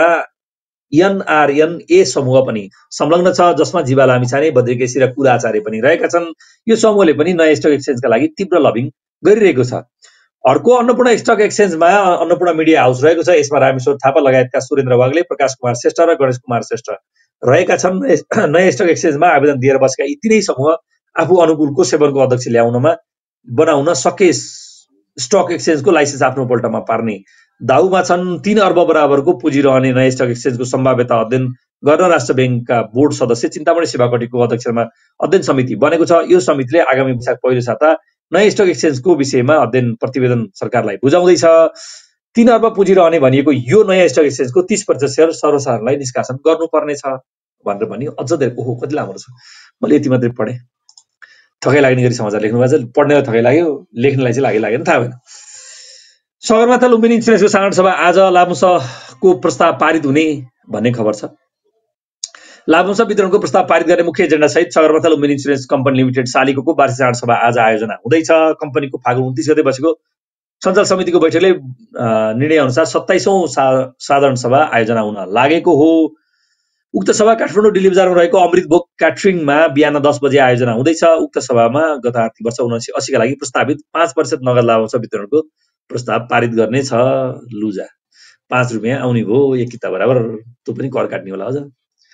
एनआरएनए समूह पनि संलग्न छ, जसमा जीवा लामिछाने, बद्रिकेशी र कुरा आचार्य पनि रहेका छन्। यो समूहले पनि नयाँ स्टक एक्सचेन्जका लागि तीव्र लबिङ गरिरहेको छ। अर्को अन्नपूर्ण स्टक एक्सचेन्जमा अन्नपूर्ण मिडिया हाउस रहेको छ। यसमा रामेश्वर थापा लगायतका सुरेन्द्र वाग्ले, प्रकाश कुमार श्रेष्ठ र गणेश कुमार श्रेष्ठ रहेका छन्। नयाँ स्टक एक्सचेन्जमा आवेदन दिएर बसेका यी तीनै समूह आफू अनुकूलको सेभनको अध्यक्ष ल्याउनमा बनाउन सके स्टक एक्सचेन्जको लाइसेन्स आफ्नो पल्टमा पार्ने दाउमा छन्। तीन अर्ब बराबरको पुँजी रहने नयाँ स्टक एक्सचेन्जको सम्भाव्यता अध्ययन गर्न राष्ट्र ब्याङ्कका बोर्ड सदस्य चिन्तामणि शिवाकोटीको अध्यक्षमा अध्ययन समिति बनेको छ। यो समितिले आगामी वैशाख पहिलो साता नयाँ स्टक एक्सचेन्जको विषयमा अध्ययन प्रतिवेदन सरकारलाई बुझाउँदैछ। तीन अर्ब पुँजी रहने भनिएको यो नयाँ स्टक एक्सचेन्जको तीस प्रतिशत सेयर सर्वसाधारणलाई निष्कासन गर्नुपर्नेछ भनेर पनि अझ धेरै ओहो कति लामो छ। मैले यति मात्रै पढेँ। थकाइ लाग्ने गरी समाचार लेख्नु भएको छ। पढ्नेलाई थकाइ लाग्यो, लेख्नेलाई चाहिँ लागि लागेन थाहा भएन। सगरमाथा लुम्बिनी इन्सुरेन्सको साधारण सभा आज लाभांशको प्रस्ताव पारित हुने भन्ने खबर छ। लाभांश वितरणको प्रस्ताव पारित गर्ने मुख्य एजेन्डा सहित Sagarmatha Lumbini insurance company limited सालीको वार्षिक साधारण सभा आज आयोजना हुँदैछ। कम्पनीको फागुन उन्तिस गते बसेको सञ्चालन समितिको बैठकले निर्णय अनुसार सत्ताइसौं साधारण सभा आयोजना हुन लागेको हो। उक्त सभा काठमाडौँ दिल्ली बजारमा रहेको अमृत भोग क्याटरिङमा बिहान दस बजे आयोजना हुँदैछ। उक्त सभामा गत आर्थिक वर्ष उन्नाइस सय अस्सीका लागि प्रस्तावित पाँच प्रतिशत नगद लाभांश वितरणको प्रस्ताव पारित गर्ने छ। लुजा पाँच रुपियाँ आउने भयो एक किता बराबर, त्यो पनि कर काट्ने होला अझ।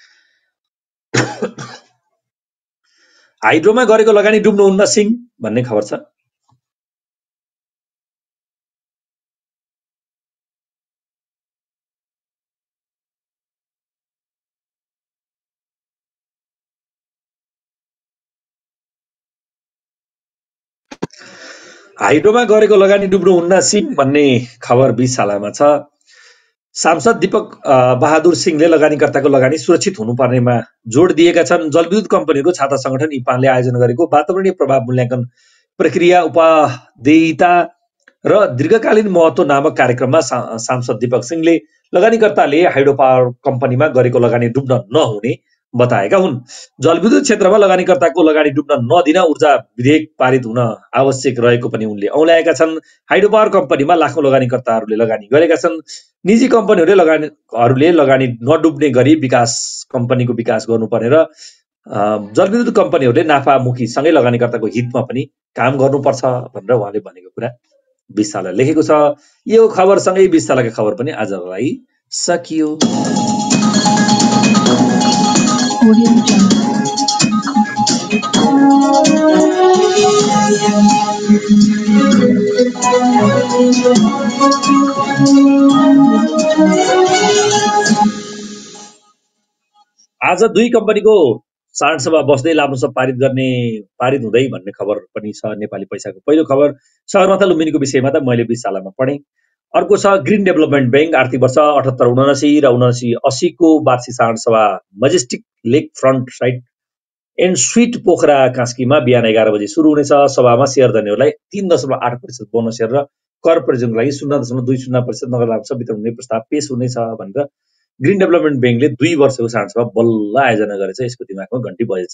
हाइड्रोमा गरेको लगानी डुब्नुहुन्न सिंह भन्ने खबर छ। हाइड्रोमा गरेको लगानी डुब्नुहुन्न सिंह भन्ने खबर बीस सालमा छ। सांसद दीपक बहादुर सिंहले लगानीकर्ताको लगानी सुरक्षित हुनुपर्नेमा जोड दिएका छन्। जलविद्युत कम्पनीको छाता संगठन इपानले आयोजना गरेको वातावरणीय प्रभाव मूल्याङ्कन प्रक्रिया उपादेयता र दीर्घकालीन महत्त्व नामक कार्यक्रममा सांसद दीपक सिंहले लगानीकर्ताले हाइड्रो पावर कम्पनीमा गरेको लगानी डुब्न नहुने बताएका हुन्। जलविद्युत क्षेत्रमा लगानीकर्ताको लगानी डुब्न नदिन ऊर्जा विधेयक पारित हुन आवश्यक रहेको पनि उनले औल्याएका छन्। हाइड्रो पावर कम्पनीमा लाखौं लगानीकर्ताहरूले लगानी गरेका छन्। निजी कम्पनीहरूले लगानीहरूले लगानी नडुब्ने गरी विकास कम्पनीको विकास गर्नुपर्ने र जलविद्युत कम्पनीहरूले नाफामुखीसँगै लगानीकर्ताको हितमा पनि काम गर्नुपर्छ भनेर उहाँले भनेको कुरा बीस सालले लेखेको छ। यो खबरसँगै बीस सालका खबर पनि आजलाई सकियो। आज दुई कम्पनीको साधारण सभा बस्दै लाभांश पारित गर्ने पारित हुँदै भन्ने खबर पनि छ नेपाली पैसाको। पहिलो खबर सगरमाथा लुम्बिनीको विषयमा त मैले बीस सालमा पढेँ। अर्को छ ग्रिन डेभलपमेन्ट बैंक आर्थिक वर्ष अठहत्तर उनासी र उनासी अस्सीको वार्षिक साधारण सभा majestic lake front side and suite Pokhara कास्कीमा बिहान एघार बजे सुरु हुनेछ। सभामा सेयर धनीहरूलाई तीन दशमलव आठ प्रतिशत बोनस सेयर र कर प्रयोजनको लागि शून्य दशमलव दुई शून्य प्रतिशत नगद लाभांश वितरण हुने प्रस्ताव पेश हुनेछ भनेर ग्रिन डेभलपमेन्ट बैंकले दुई वर्षको साधारण सभा बल्ल आयोजना गरेछ। यसको दिमागमा घन्टी बजेछ।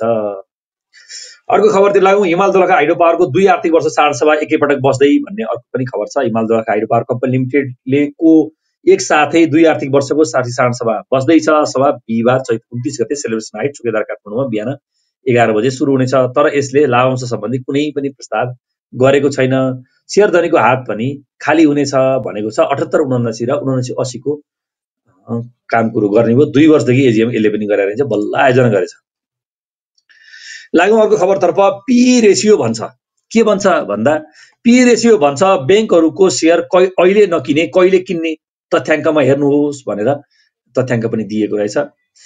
अर्को खबरतिर लागौँ। हिमाल दोलखा हाइड्रो पावरको दुई आर्थिक वर्ष साधारण सभा एकैपटक बस्दै भन्ने अर्को पनि खबर छ। Himal Dolakha hydro power company लिमिटेडले को एक साथै दुई आर्थिक वर्षको साठी साधारण सभा बस्दैछ। सभा बिहिबार चैत उन्तीस गते सेलिब्रेसन हाइट चुकेदार काठमाडौँमा बिहान एघार बजे सुरु हुनेछ। तर यसले लाभांश सम्बन्धी कुनै पनि प्रस्ताव गरेको छैन। सेयर धनीको हात पनि खाली हुनेछ भनेको छ। अठहत्तर उनासी र उनासी अस्सीको काम कुरो गर्ने भयो। दुई वर्षदेखि एजिएम यसले पनि गरेर चाहिँ बल्ल आयोजना गरेछ। लागौँ अर्को खबरतर्फ। पी रेसियो भन्छ। के भन्छ भन्दा पी रेसियो भन्छ बैंकहरूको सेयर अहिले नकिने कहिले किन्ने तथ्याङ्कमा हेर्नुहोस् भनेर तथ्याङ्क पनि दिएको रहेछ।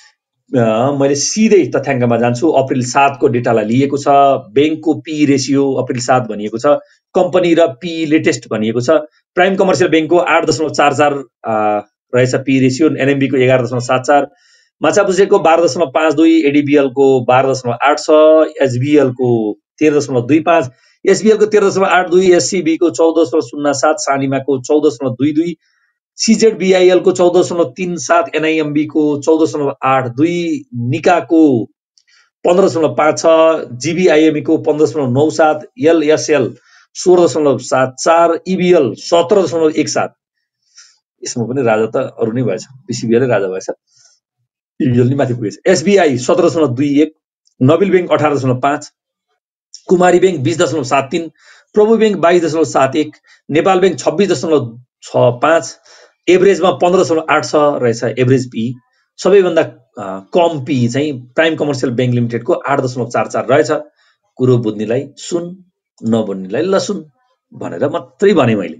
मैले सिधै तथ्याङ्कमा जान्छु। अप्रिल सातको डेटालाई लिएको छ। बैंकको पी रेसियो अप्रिल सात भनिएको छ। कम्पनी र पी लेटेस्ट भनिएको छ। प्राइम कमर्सियल बैंकको आठ दशमलव चार चार रहेछ पी रेसियो। एनएमबीको एघार दशमलव सात चार, माछापुछेको बाह्र दशमलव पाँच दुई, एडिबिएलको बाह्र दशमलव आठ छ, एसबिएलको तेह्र दशमलव दुई पाँच, एसबिएलको तेह्र दशमलव आठ दुई, एससीबीको चौध दशमलव शून्य सात, सानिमाको चौध दशमलव दुई दुई, सिजेडबिआइएलको चौध दशमलव तीन सात, एनआइएमबीको चौध दशमलव आठ दुई, निकाको पन्ध्र दशमलव पाँच छ, जिबिआइएमईको पन्ध्र दशमलव नौ सात, एलएसएल सोह्र दशमलव सात चार, इबिएल सत्र दशमलव एक सात। यसमा पनि राजा त अरू नै भएछ, बिसिबिएलै राजा भएछ, इबिएल नि माथि पुगेछ। एसबिआई सत्र दशमलव दुई एक, नबिल बैंक अठार दशमलव पाँच, कुमारी बैंक बीस दशमलव सात तीन, प्रभु बैंक बाइस दशमलव सात एक, नेपाल बैंक छब्बिस दशमलव छ पाँच, एभरेजमा पन्ध्र दशमलव आठ छ रहेछ एभरेज पी। सबैभन्दा कम पी चाहिँ प्राइम कमर्सियल बैंक लिमिटेडको आठ दशमलव चार चार रहेछ। कुरो बुझ्नेलाई सुन, नबुझ्नेलाई लसुन भनेर मात्रै भने मैले।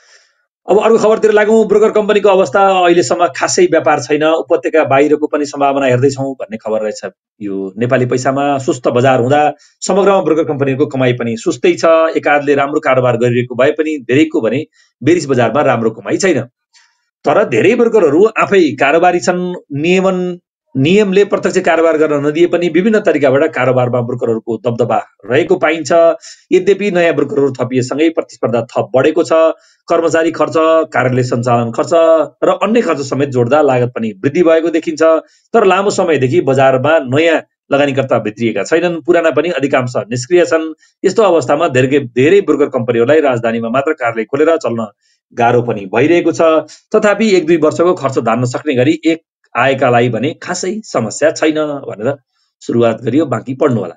अब अर्को खबरतिर लागौँ। ब्रोकर कम्पनीको अवस्था अहिलेसम्म खासै व्यापार छैन, उपत्यका बाहिरको पनि सम्भावना हेर्दैछौँ भन्ने खबर रहेछ। यो नेपाली पैसामा सुस्त बजार हुँदा समग्रमा ब्रोकर कम्पनीको कमाई पनि सुस्तै छ। एकाधले राम्रो कारोबार गरिरहेको भए पनि धेरैको भने बेरिस बजारमा राम्रो कमाई छैन। तर धेरै ब्रोकरहरू आफै कारोबारी छन्। नियमन नियमले प्रत्यक्ष कारोबार गर्न नदिए पनि विभिन्न तरिकाबाट कारोबारमा ब्रोकरहरूको दबदबा रहेको पाइन्छ। यद्यपि नयाँ ब्रोकरहरू थपिएसँगै प्रतिस्पर्धा थप बढेको छ। कर्मचारी खर्च, कार्यालय सञ्चालन खर्च र अन्य खर्च समेत जोड्दा लागत पनि वृद्धि भएको देखिन्छ। तर लामो समयदेखि बजारमा नयाँ लगानीकर्ता भित्रिएका छैनन्, पुराना पनि अधिकांश निष्क्रिय छन्। यस्तो अवस्थामा धेरै धेरै ब्रोकर कम्पनीहरूलाई राजधानीमा मात्र कार्यालय खोलेर चल्न गाह्रो पनि भइरहेको छ। तथापि एक दुई वर्षको खर्च धान्न सक्ने गरी एक आएकालाई भने खासै समस्या छैन भनेर सुरुवात गरियो। बाँकी पढ्नु होला।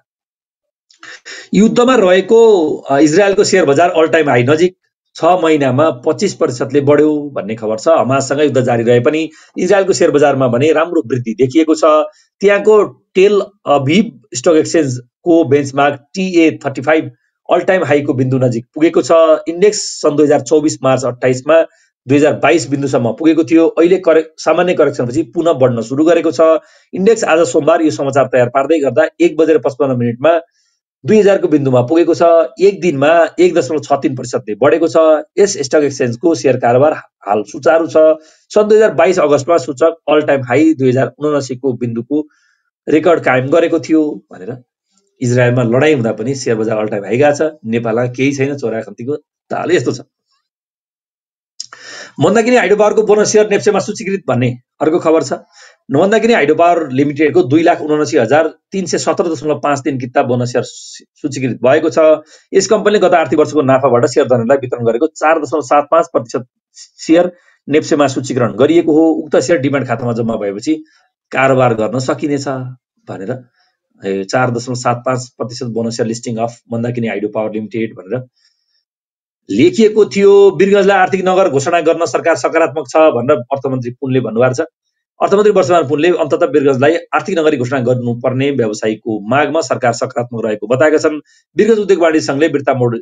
युद्धमा रहेको इजरायलको सेयर बजार अल टाइम हाई नजिक छ महिनामा पच्चीस प्रतिशतले बढ्यो भन्ने खबर छ। हमाससँग युद्ध जारी रहे पनि इजरायलको सेयर बजारमा भने राम्रो वृद्धि देखिएको छ। त्यहाँको टेल अभिभ स्टक एक्सचेन्जको benchmark TA thirty five all time हाईको बिन्दु नजिक पुगेको छ। इन्डेक्स सन् दुई हजार चौबिस मार्च अट्ठाइसमा दुई हजार बाइस बिन्दुसम्म पुगेको थियो। अहिले करे सामान्य करेक्सनपछि पुनः बढ्न सुरु गरेको छ। इन्डेक्स आज सोमबार यो समाचार तयार पार्दै गर्दा एक बजेर पचपन्न मिनटमा दुई हजारको बिन्दुमा पुगेको छ। एक दिनमा एक दशमलव छ तीन प्रतिशतले बढेको छ। यस स्टक एक्सचेन्जको सेयर कारोबार हाल सुचारू छ। सन् दुई हजार बाइस अगस्तमा सूचक अल टाइम हाई दुई हजार उनासीको बिन्दुको रेकर्ड कायम गरेको थियो भनेर। इजरायलमा लडाईँ हुँदा पनि सेयर बजार अल टाइम हाई गएको छ। नेपालमा केही छैन, चोरा खन्तीको ताल यस्तो छ। मन्दाकिनी हाइड्रो पावरको बोनस सेयर नेप्सेमा सूचीकृत भन्ने अर्को खबर छ। नभन्दा किन हाइड्रो पावर लिमिटेडको दुई लाख उनासी हजार तीन सय सत्र दशमलव पाँच तीन किता बोनस सेयर सूचीकृत भएको छ। यस कम्पनीले गत आर्थिक वर्षको नाफाबाट शेयरधारकलाई वितरण गरेको चार दशमलव सात पाँच प्रतिशत सेयर नेप्सेमा सूचीकरण गरिएको हो। उक्त सेयर डिमान्ड खातामा जम्मा भएपछि कारोबार गर्न सकिनेछ भनेर चार दशमलव सात पाँच प्रतिशत bonus share listing of Mandakini hydro power limited भनेर लेखिएको थियो। वीरगञ्जलाई आर्थिक नगर घोषणा गर्न सरकार सकारात्मक छ भनेर अर्थमन्त्री पुनले भन्नुभएको छ। अर्थमन्त्री वर्षमान पुनले अन्ततः वीरगञ्जलाई आर्थिक नगरी घोषणा गर्नुपर्ने व्यवसायीको मागमा सरकार सकारात्मक रहेको बताएका छन्। वीरगञ्ज उद्योग वाणिज्य संघले बिर्ता मोड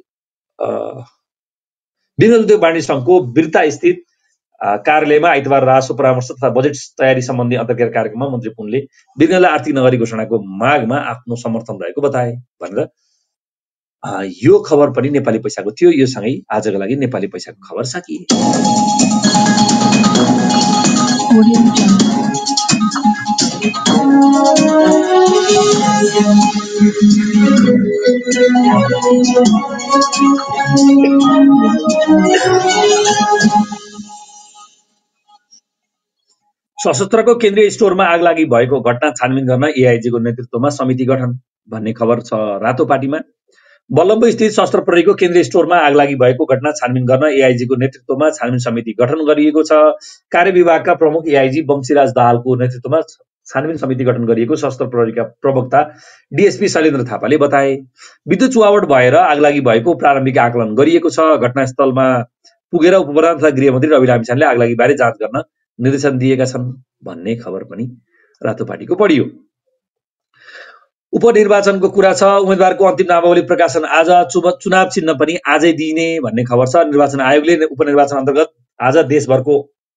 वीरगञ्ज उद्योग वाणिज्य संघको बिर्ता स्थित कार्यालयमा आइतबार राजस्व परामर्श तथा बजेट तयारी सम्बन्धी अन्तर्क्रिया कार्यक्रममा मन्त्री पुनले वीरगञ्जलाई आर्थिक नगरी घोषणाको मागमा आफ्नो समर्थन रहेको बताए भनेर यो खबर पनि नेपाली पैसाको थियो। यो सँगै आजको लागि नेपाली पैसाको खबर सकिए। सशस्त्रको केन्द्रीय स्टोरमा आगलागी भएको घटना छानबिन गर्न एआइजीको नेतृत्वमा समिति गठन भन्ने खबर छ रातोपाटीमा। बल्लम्बो स्थित सशस्त्र प्रहरीको केन्द्रीय स्टोरमा आगलागी भएको घटना छानबिन गर्न एआइजीको नेतृत्वमा छानबिन समिति गठन गरिएको छ। कार्यविभागका प्रमुख एआइजी बमसिराज दाहालको नेतृत्वमा छानबिन समिति गठन गरिएको सशस्त्र प्रहरीका प्रवक्ता डीएसपी शैलेन्द्र थापाले बताए। विद्युत चुहावट भएर आगलागी भएको प्रारम्भिक आकलन गरिएको छ। घटनास्थलमा पुगेर उपप्रधान तथा गृहमन्त्री रवि लामिछानेले आगलागी बारे जाँच गर्न निर्देशन दिएका छन् भन्ने खबर पनि रातोपाटीको पढियो। उपनिर्वाचनको कुरा छ। उम्मेदवारको अन्तिम नामावली प्रकाशन आज, चुनाव चिन्ह पनि आजै दिइने भन्ने खबर छ। निर्वाचन आयोगले उपनिर्वाचन अन्तर्गत आज देशभरको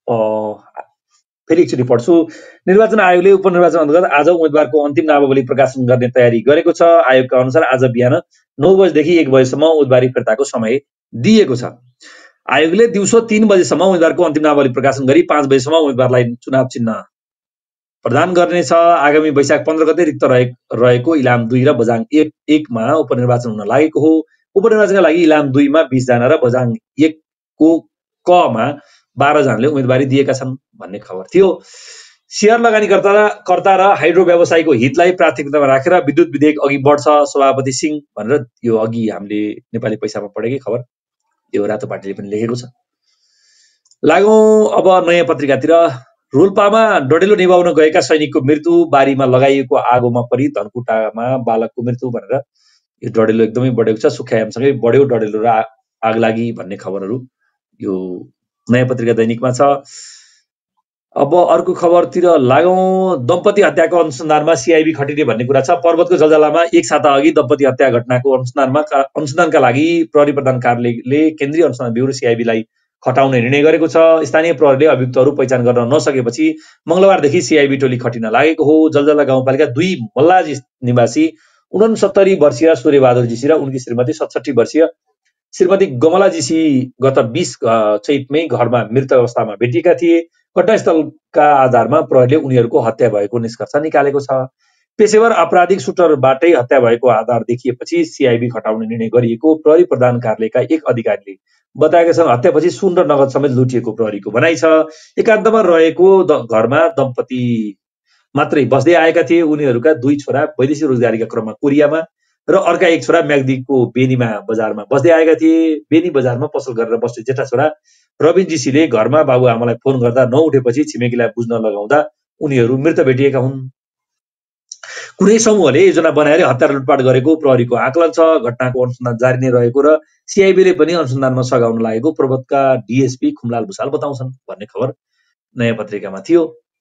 फेरि एकचोटि पढ्छु। निर्वाचन आयोगले उपनिर्वाचन अन्तर्गत आज उम्मेदवारको अन्तिम नामावली प्रकाशन गर्ने तयारी गरेको छ। आयोगका अनुसार आज बिहान नौ बजेदेखि एक बजेसम्म उम्मेदवारी फिर्ताको समय दिएको छ। आयोगले दिउँसो तीन बजेसम्म उम्मेदवारको अन्तिम नामावली प्रकाशन गरी पाँच बजेसम्म उम्मेदवारलाई चुनाव चिन्ह प्रदान गर्नेछ। आगामी वैशाख पन्ध्र गते रिक्त रहेको इलाम दुई र बजाङ एक एकमा उपनिर्वाचन हुन लागेको हो। उपनिर्वाचनका लागि इलाम दुईमा बीस जना र बजाङ एकको कमा बाह्र जनाले उम्मेदवारी दिएका छन् भन्ने खबर थियो। शेयर लगानीकर्ता कर्ता र हाइड्रो व्यवसायीको हितलाई प्राथमिकतामा राखेर विद्युत विधेयक अघि बढ्छ सभापति सिंह भनेर यो अघि हामीले नेपाली पैसामा पढेकै खबर यो रातोपाटीले पनि लेखेको छ। लागौं अब नयाँ पत्रिकातिर। रोल्पामा डडेलो निभाउन गएका सैनिकको मृत्यु, बारीमा लगाइएको आगोमा परि धनकुटामा बालकको मृत्यु भनेर यो डडेलो एकदमै बढेको छ। सुख्यायामसँगै बढ्यो डडेलो र आगलागी भन्ने खबरहरू यो नयाँ पत्रिका दैनिकमा छ। अब अर्को खबरतिर लागौं। दम्पति हत्याको अनुसन्धानमा सिआइबी खटिने भन्ने कुरा छ। पर्वतको जलजलामा एक साता अघि दम्पति हत्या घटनाको अनुसन्धानमा अनुसन्धानका लागि प्रहरी प्रधान कार्यालयले केन्द्रीय अनुसन्धान ब्युरो सिआइबीलाई खटाउने निर्णय गरेको छ। स्थानीय प्रहरीले अभियुक्तहरू पहिचान गर्न नसकेपछि मंगलबारदेखि सिआइबी टोली खटिन लागेको हो। जलजला गाउँपालिका दुई मल्लाजी निवासी उनसत्तरी वर्षीय सूर्यबहादुर जीसी र उनकी श्रीमती सतसठी वर्षीय श्रीमती गमला जीसी गत बीस चैतमै घरमा मृत अवस्थामा भेटिएका थिए। घटनास्थलका आधारमा प्रहरीले उनीहरूको हत्या भएको निष्कर्ष निकालेको छ। पेशेवर आपराधिक सुटरबाटै हत्या भएको आधार देखिएपछि सिआइबी खटाउने निर्णय गरिएको प्रहरी प्रधान कार्यालयका एक अधिकारीले बताएका छन्। हत्यापछि सुन र नगद समेत लुटिएको प्रहरीको भनाइ छ। एकान्तमा रहेको घरमा दम्पति मात्रै बस्दै आएका थिए। उनीहरूका दुई छोरा वैदेशिक रोजगारीका क्रममा कोरियामा र अर्का एक छोरा म्याग्दीको बेनीमा बजारमा बस्दै आएका थिए। बेनी बजारमा पसल गरेर बस्ने जेठा छोरा रविन जीसीले घरमा बाबुआमालाई फोन गर्दा नउठेपछि छिमेकीलाई बुझ्न लगाउँदा उनीहरू मृत भेटिएका हुन्। कुनै समूहले योजना बनाएर हत्या लुटपाट गरेको प्रहरीको आकलन छ। घटनाको अनुसन्धान जारी नै रहेको र सिआइबीले पनि अनुसन्धानमा सघाउन लागेको पर्वतका डीएसपी खुमलाल भुसाल बताउँछन् भन्ने खबर नयाँ पत्रिकामा थियो।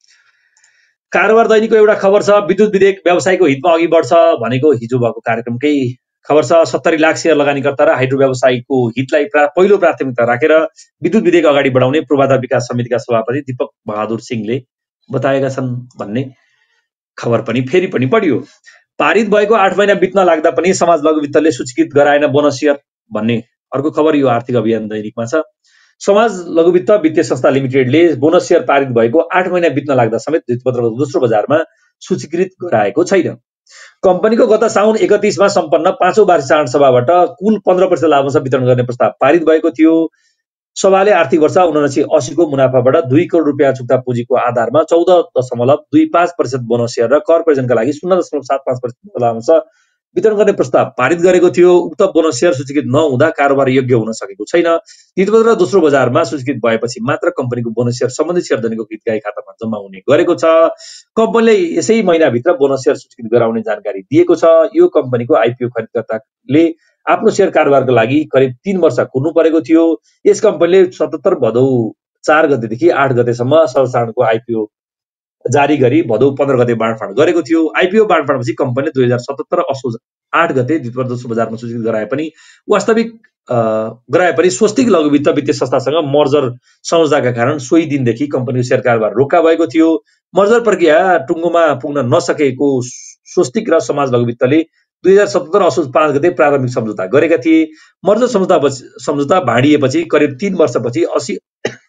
कारोबार दैनिकको एउटा खबर छ। विद्युत विधेयक व्यवसायको हितमा अघि बढ्छ भनेको हिजो भएको कार्यक्रमकै खबर छ। सत्तरी लाख शेयर लगानीकर्ता र हाइड्रो व्यवसायीको हितलाई प्रा, पहिलो प्राथमिकता राखेर विद्युत विधेयक अगाडि बढाउने पूर्वाधार विकास समितिका सभापति दीपक बहादुर सिंहले बताएका छन् भन्ने खबर पनि फेरि पनि पढियो। पारित भएको आठ महिना बित्न लाग्दा पनि समाज लघु वित्तले सूचीकृत गराएन बोनस सेयर भन्ने अर्को खबर यो आर्थिक अभियान दैनिकमा छ। समाज लघु वित्त वित्तीय संस्था लिमिटेडले बोनस सेयर पारित भएको आठ महिना बित्न लाग्दा समेत भित्तिपत्रको दोस्रो बजारमा सूचीकृत गराएको छैन। कम्पनीको गत साउन एकतीसमा सम्पन्न पाँचौं वार्षिक साधारण सभाबाट कुल पन्ध्र प्रतिशत लाभांश वितरण गर्ने प्रस्ताव पारित भएको थियो। सभाले आर्थिक वर्ष उनासी अस्सी को मुनाफाबाट दुई करोड रुपियाँ चुक्ता पुँजीको आधारमा चौध दशमलव दुई पाँच प्रतिशत बोनस सेयर र कर प्रयोजनका लागि शून्य दशमलव सात पाँच प्रतिशत लाभांश वितरण गर्ने प्रस्ताव पारित गरेको थियो। उक्त बोनस सेयर सूचीकृत नहुँदा कारोबार योग्य हुन सकेको छैन। तितबजार दोस्रो बजारमा सूचीकृत भएपछि मात्र कम्पनीको बोनस सेयर सम्बन्धित सेयरधनीको हितग्राही खातामा जम्मा हुने गरेको छ। कम्पनीले यसै महिनाभित्र बोनस सेयर सूचीकृत गराउने जानकारी दिएको छ। यो कम्पनीको आइपिओ खरिदकर्ताले आफ्नो सेयर कारोबारको लागि करिब तीन वर्ष कुर्नु परेको थियो। यस कम्पनीले सतहत्तर भदौ चार गतेदेखि आठ गतेसम्म सर्वसाधारणको आइपिओ जारी गरी भदौ पन्ध्र गते बाँडफाँड गरेको थियो। आइपिओ बाँडफाँडपछि कम्पनीले दुई हजार सतहत्तर असोज आठ गते द्वितीय दोस्रो बजारमा सूचित गराए पनि वास्तविक गराए पनि स्वस्तिक लघुवित्त वित्तीय संस्थासँग मर्जर सम्झौताका कारण सोही दिनदेखि कम्पनीको सेयर कारोबार रोक्का भएको थियो। मर्जर प्रक्रिया टुङ्गोमा पुग्न नसकेको स्वस्तिक र समाज लघुवित्तले दुई हजार सतहत्तर असोज पाँच गते प्रारम्भिक सम्झौता गरेका थिए। मर्जर सम्झौता सम्झौता भाँडिएपछि करिब तीन वर्षपछि अस्सी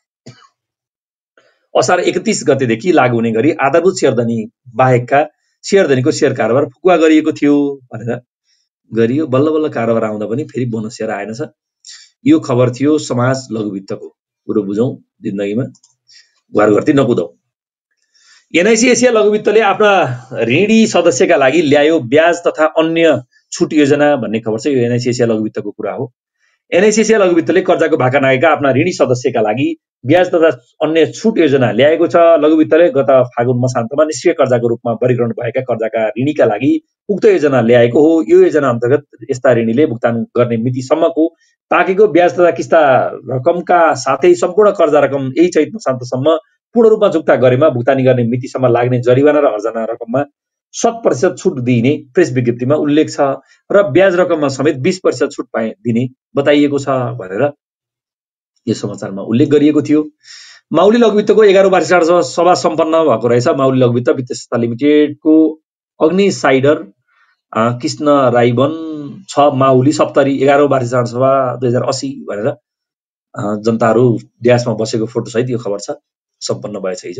असार एकतीस गतेदेखि लागू हुने गरी आधारभूत सेयरधनी बाहेकका सेयरधनीको सेयर कारोबार फुकुवा गरिएको थियो भनेर गरियो। बल्ल बल्ल कारोबार आउँदा पनि फेरि बोनस सेयर आएन छ। यो खबर थियो समाज लघुवित्तको। कुरो बुझौँ, जिन्दगीमा घरघर्ती नकुदौँ। एनआइसी एसिया लघुवित्तले आफ्ना ऋणी सदस्यका लागि ल्यायो ब्याज तथा अन्य छुट योजना भन्ने खबर छ। यो एनआइसी एसिया लघुवित्तको कुरा हो। एनआइसी एसिया लघुवित्तले कर्जाको भाका नागेका आफ्ना ऋणी सदस्यका लागि ब्याज तथा अन्य छुट योजना ल्याएको छ। लघुवित्तले गत फागुन मसान्तमा निष्क्रिय कर्जाको रूपमा वर्गीकरण भएका कर्जाका ऋणीका लागि उक्त योजना ल्याएको हो। यो योजना अन्तर्गत यस्ता ऋणीले भुक्तान गर्ने मितिसम्मको पाकेको ब्याज तथा किस्ता रकमका साथै सम्पूर्ण कर्जा रकम यही चैत मसान्तसम्म पूर्ण रूपमा चुक्ता गरेमा भुक्तानी गर्ने मितिसम्म लाग्ने जरिवाना र हर्जना रकममा शत प्रतिशत छुट दिइने प्रेस विज्ञप्तिमा उल्लेख छ र ब्याज रकममा समेत बीस प्रतिशत छुट पाए दिने बताइएको छ भनेर यो समाचारमा उल्लेख गरिएको थियो। माउली लघुवित्तको एघारौं वार्षिक सभा सम्पन्न भएको रहेछ। माउली लघुवित्त वित्तीय संस्था लिमिटेडको अग्नि साइडर कृष्ण राईवन छ माउली सप्तरी एघारौं वार्षिक सभा दुई हजार अस्सी भनेर जनताहरू ड्यासमा बसेको फोटो सहित यो खबर छ। सम्पन्न भएछ हिजो।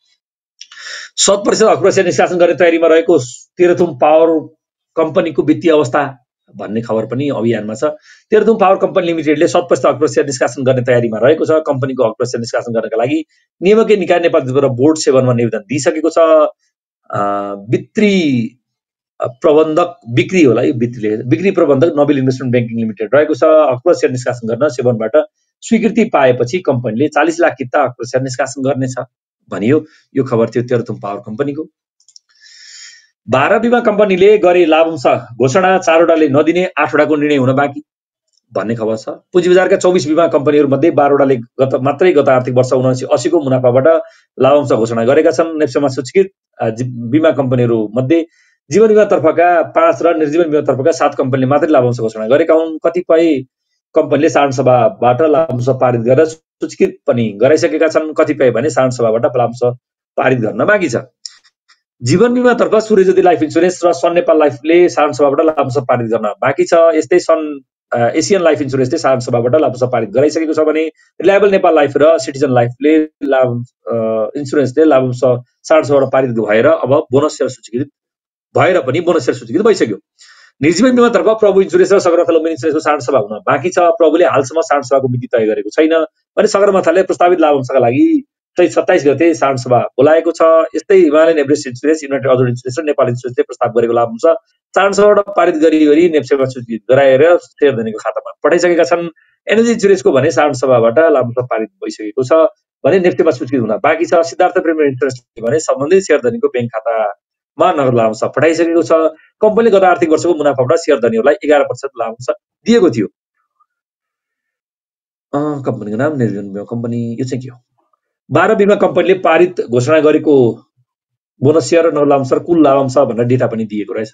शत प्रतिशत हकप्रसिया निष्कासन गर्ने तयारीमा रहेको तेह्रथुम पावर कम्पनीको वित्तीय अवस्था भन्ने खबर पनि अभियानमा छ। तेह्रथुम पावर कम्पनी लिमिटेडले शत प्रतिशत हकप्रसिया निष्कासन गर्ने तयारीमा रहेको छ। कम्पनीको हकप्रसिया निष्कासन गर्नका लागि नियामकीय निकाय नेपाल बोर्ड सेभेनमा निवेदन दिइसकेको छ। बिक्री प्रबन्धक बिक्री होला यो बिक्रीले बिक्री प्रबन्धक नोबेल इन्भेस्टमेन्ट ब्याङ्किङ लिमिटेड रहेको छ। हकप्रसिया निष्कासन गर्न सेभनबाट स्वीकृति पाएपछि कम्पनीले चालीस लाख किता हकप्रसिया निष्कासन गर्नेछ भनियो। यो खबर थियो तेह्रथुम पावर कम्पनीको। बाह्र बिमा कम्पनीले गरे लाभांश घोषणा चारवटाले नदिने आठवटाको निर्णय हुन बाँकी भन्ने खबर छ। पुँजी बजारका चौबिस बिमा कम्पनीहरू मध्ये बाह्रवटाले गत मात्रै गत आर्थिक वर्ष उनासी अस्सीको मुनाफाबाट लाभांश घोषणा गरेका छन्। नेप्सेमा सूचीकृत बिमा कम्पनीहरू मध्ये जीवन बिमा तर्फका पाँच र निर्जीवन बिमा तर्फका सात कम्पनीले मात्रै लाभांश घोषणा गरेका हुन्। कतिपय कम्पनीले साधारण सभाबाट लाभांश पारित गरेर सूचीकृत पनि गराइसकेका छन्। कतिपय भने साधारण सभाबाट लाभांश पारित गर्न बाँकी छ। जीवन बिमा तर्फ सूर्यज्योति लाइफ इन्सुरेन्स र सन नेपाल लाइफले साधारण सभाबाट लाभांश पारित गर्न बाँकी छ। यस्तै सन एसियन लाइफ इन्सुरेन्सले साधारण सभाबाट लाभांश पारित गराइसकेको छ भने रिलायबल नेपाल लाइफ र सिटिजन लाइफले लाभ इन्सुरेन्सले लाभांश साधारण सभाबाट पारित भएर अब बोनस सेयर सूचीकृत भएर पनि बोनस सेयर सूचीकृत भइसक्यो। निर्जीवन बिमा तर्फ प्रभु इन्सुरेन्स र सगरमाथा लुम्बिनी इन्सुरेन्सको साधारण सभा हुन बाँकी छ। प्रभुले हालसम्म साधारण सभाको मिति तय गरेको छैन भने सगरमाथाले प्रस्तावित लाभांशका लागि सत्ताइस गते साधारण सभा बोलाएको छ। यस्तै Himalayan Everest insurance, united other insurance र नेपाल इन्सुरेन्सले प्रस्ताव गरेको लाभांश साधारण सभाबाट पारित गरी गरी नेप्सेमा सूचीकृत गराएर सेयरधनीको खातामा पठाइसकेका छन्। एनर्जी इन्सुरेन्सको भने साधारण सभाबाट लाभांश पारित भइसकेको छ भने नेप्सेमा सूचीकृत हुन बाँकी छ। सिद्धार्थ प्रिमियर इन्सुरेन्सले भने सम्बन्धित सेयरधनीको ब्याङ्क खातामा नगद लाभांश पठाइसकेको छ। कम्पनीले गत आर्थिक वर्षको मुनाफाबाट सेयरधनीहरूलाई एघार प्रतिशत लाभांश दिएको थियो। कम्पनीको नाम निर्जीवन बिमा कम्पनी। यो चाहिँ के हो? बाह्र बिमा कम्पनीले पारित घोषणा गरेको बोनस सेयर र नगद लाभांश र कुल लाभांश भनेर डेटा पनि दिएको रहेछ।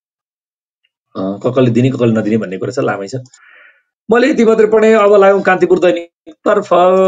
ककले दिने ककले नदिने भन्ने कुरा छ, लामै छ। मैले यति मात्रै पढेँ। अब लाग्यौँ कान्तिपुर दैनिक तर्फ।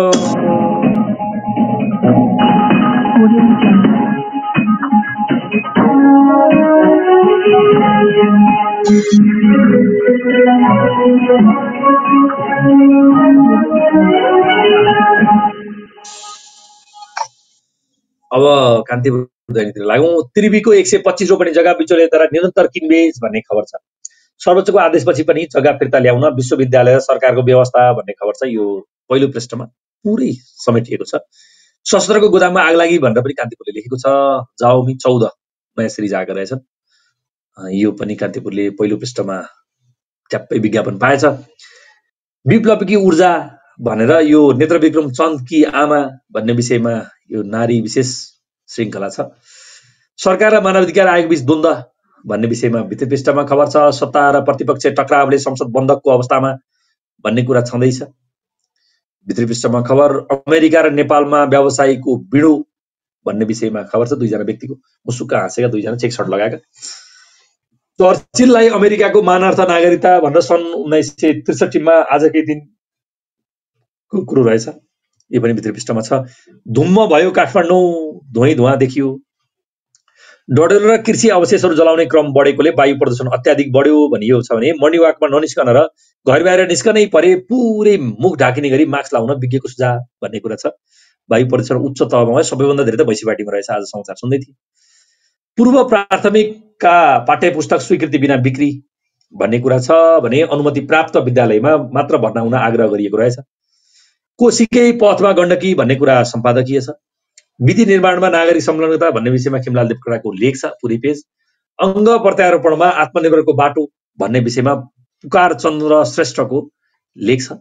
अब कान्तिपुर दैनिकतिर लागौँ। त्रिवीको एक सय पच्चिस रोपनी जग्गा बिचौलियाद्वारा निरन्तर किनबेच भन्ने खबर छ। सर्वोच्चको आदेशपछि पनि जग्गा फिर्ता ल्याउन विश्वविद्यालय सरकारको व्यवस्था भन्ने खबर छ। यो पहिलो पृष्ठमा पुरै समेटिएको छ। शस्त्रको गोदाममा आग लागि भनेर पनि कान्तिपुरले लेखेको छ। जाओमी चौध नयाँ सिरिज आएको रहेछन्। यो पनि कान्तिपुरले पहिलो पृष्ठमा ट्याप्पै विज्ञापन पाएछ। विप्लवकी ऊर्जा भनेर यो नेत्र विक्रम चन्दकी आमा भन्ने विषयमा यो नारी विशेष श्रृङ्खला छ। सरकार र मानवाधिकार आयोग बीच द्वन्द्व भन्ने विषयमा भित्री पृष्ठमा खबर छ। सत्ता र प्रतिपक्ष टक्रावले संसद बन्दको अवस्थामा भन्ने कुरा छँदैछ। भित्री पृष्ठमा खबर। अमेरिका र नेपालमा व्यवसायीको बिडो भन्ने विषयमा खबर छ। दुईजना व्यक्तिको मुसुक्क हाँसेका, दुईजना चेक सर्ट लगाएका। चर्चिललाई अमेरिकाको मानार्थ नागरिकता भनेर सन् उन्नाइस सय त्रिसठीमा आजकै दिनको कुरो रहेछ। यो पनि भित्री पृष्ठमा छ। धुम्म भयो काठमाडौँ, धुवै धुवा देखियो। डडेलो र कृषि अवशेषहरू जलाउने क्रम बढेकोले वायु प्रदूषण अत्याधिक बढ्यो भनियो छ भने मर्निङ वाकमा ननिस्कन र घर बाहिर निस्कनै परे पुरै मुख ढाकिने गरी मास्क लाउन विज्ञको सुझाव भन्ने कुरा छ। वायु प्रदूषण उच्च तहमा सबैभन्दा धेरै त भैँसीपाटीमा रहेछ। आज समाचार सुन्दै थिए। पूर्व प्राथमिकका पाठ्य पुस्तक स्वीकृति बिना बिक्री भन्ने कुरा छ भने अनुमति प्राप्त विद्यालयमा मात्र भर्ना हुन आग्रह गरिएको रहेछ। कोसिकै पथमा गण्डकी भन्ने कुरा सम्पादकीय छ। विधि निर्माणमा नागरिक संलग्नता भन्ने विषयमा खिमलाल देवकोटाको लेख छ, पुरै पेज। अङ्ग प्रत्यारोपणमा आत्मनिर्भरको बाटो भन्ने विषयमा पुकार चन्द्र श्रेष्ठको लेख छ।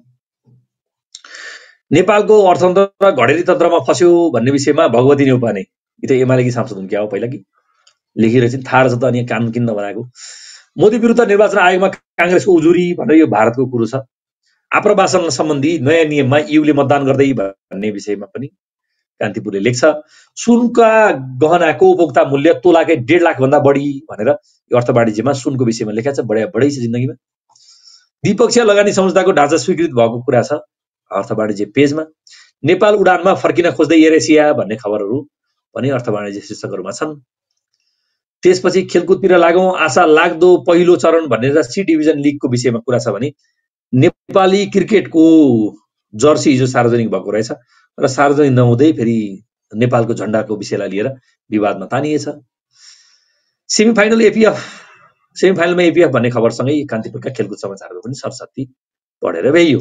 नेपालको अर्थतन्त्र घडेरी तन्त्रमा फस्यो भन्ने विषयमा भगवती नेउपाने, यी त एमालेकी सांसद हुन् क्या हो पहिला कि लेखिरहेछन्। थाहा रहेछ त अनि कानुन किन नबनाएको। मोदी विरुद्ध निर्वाचन आयोगमा काङ्ग्रेसको उजुरी भनेर यो भारतको कुरो छ। आप्रवासन सम्बन्धी नयाँ नियममा ईयूले मतदान गर्दै भन्ने विषयमा पनि कान्तिपुरले लेख्छ। सुनका गहनाको उपभोक्ता मूल्य तोलाकै डेढ लाख भन्दा बढी भनेर यो अर्थ वाणिज्यमा सुनको विषयमा लेखेको छ। बढिया बढै छ जिन्दगीमा। द्विपक्षीय लगानी सम्झौताको ढाँचा स्वीकृत भएको कुरा छ अर्थ वाणिज्य पेजमा। नेपाल उडानमा फर्किन खोज्दै एयर एसिया भन्ने खबरहरू पनि अर्थ वाणिज्य शीर्षकहरूमा छन्। त्यसपछि खेलकुदतिर लागौँ। आशा लाग्दो पहिलो चरण भनेर सी डिभिजन लिगको विषयमा कुरा छ भने नेपाली क्रिकेटको जर्सी हिजो सार्वजनिक भएको रहेछ र सार्वजनिक नहुँदै फेरि नेपालको झण्डाको विषयलाई लिएर विवादमा तानिएछ। सेमिफाइनल एपिएफ सेमिफाइनलमा एपिएफ भन्ने खबरसँगै कान्तिपुरका खेलकुद समाचारहरू पनि सरसत्ती पढेर भ्याइयो।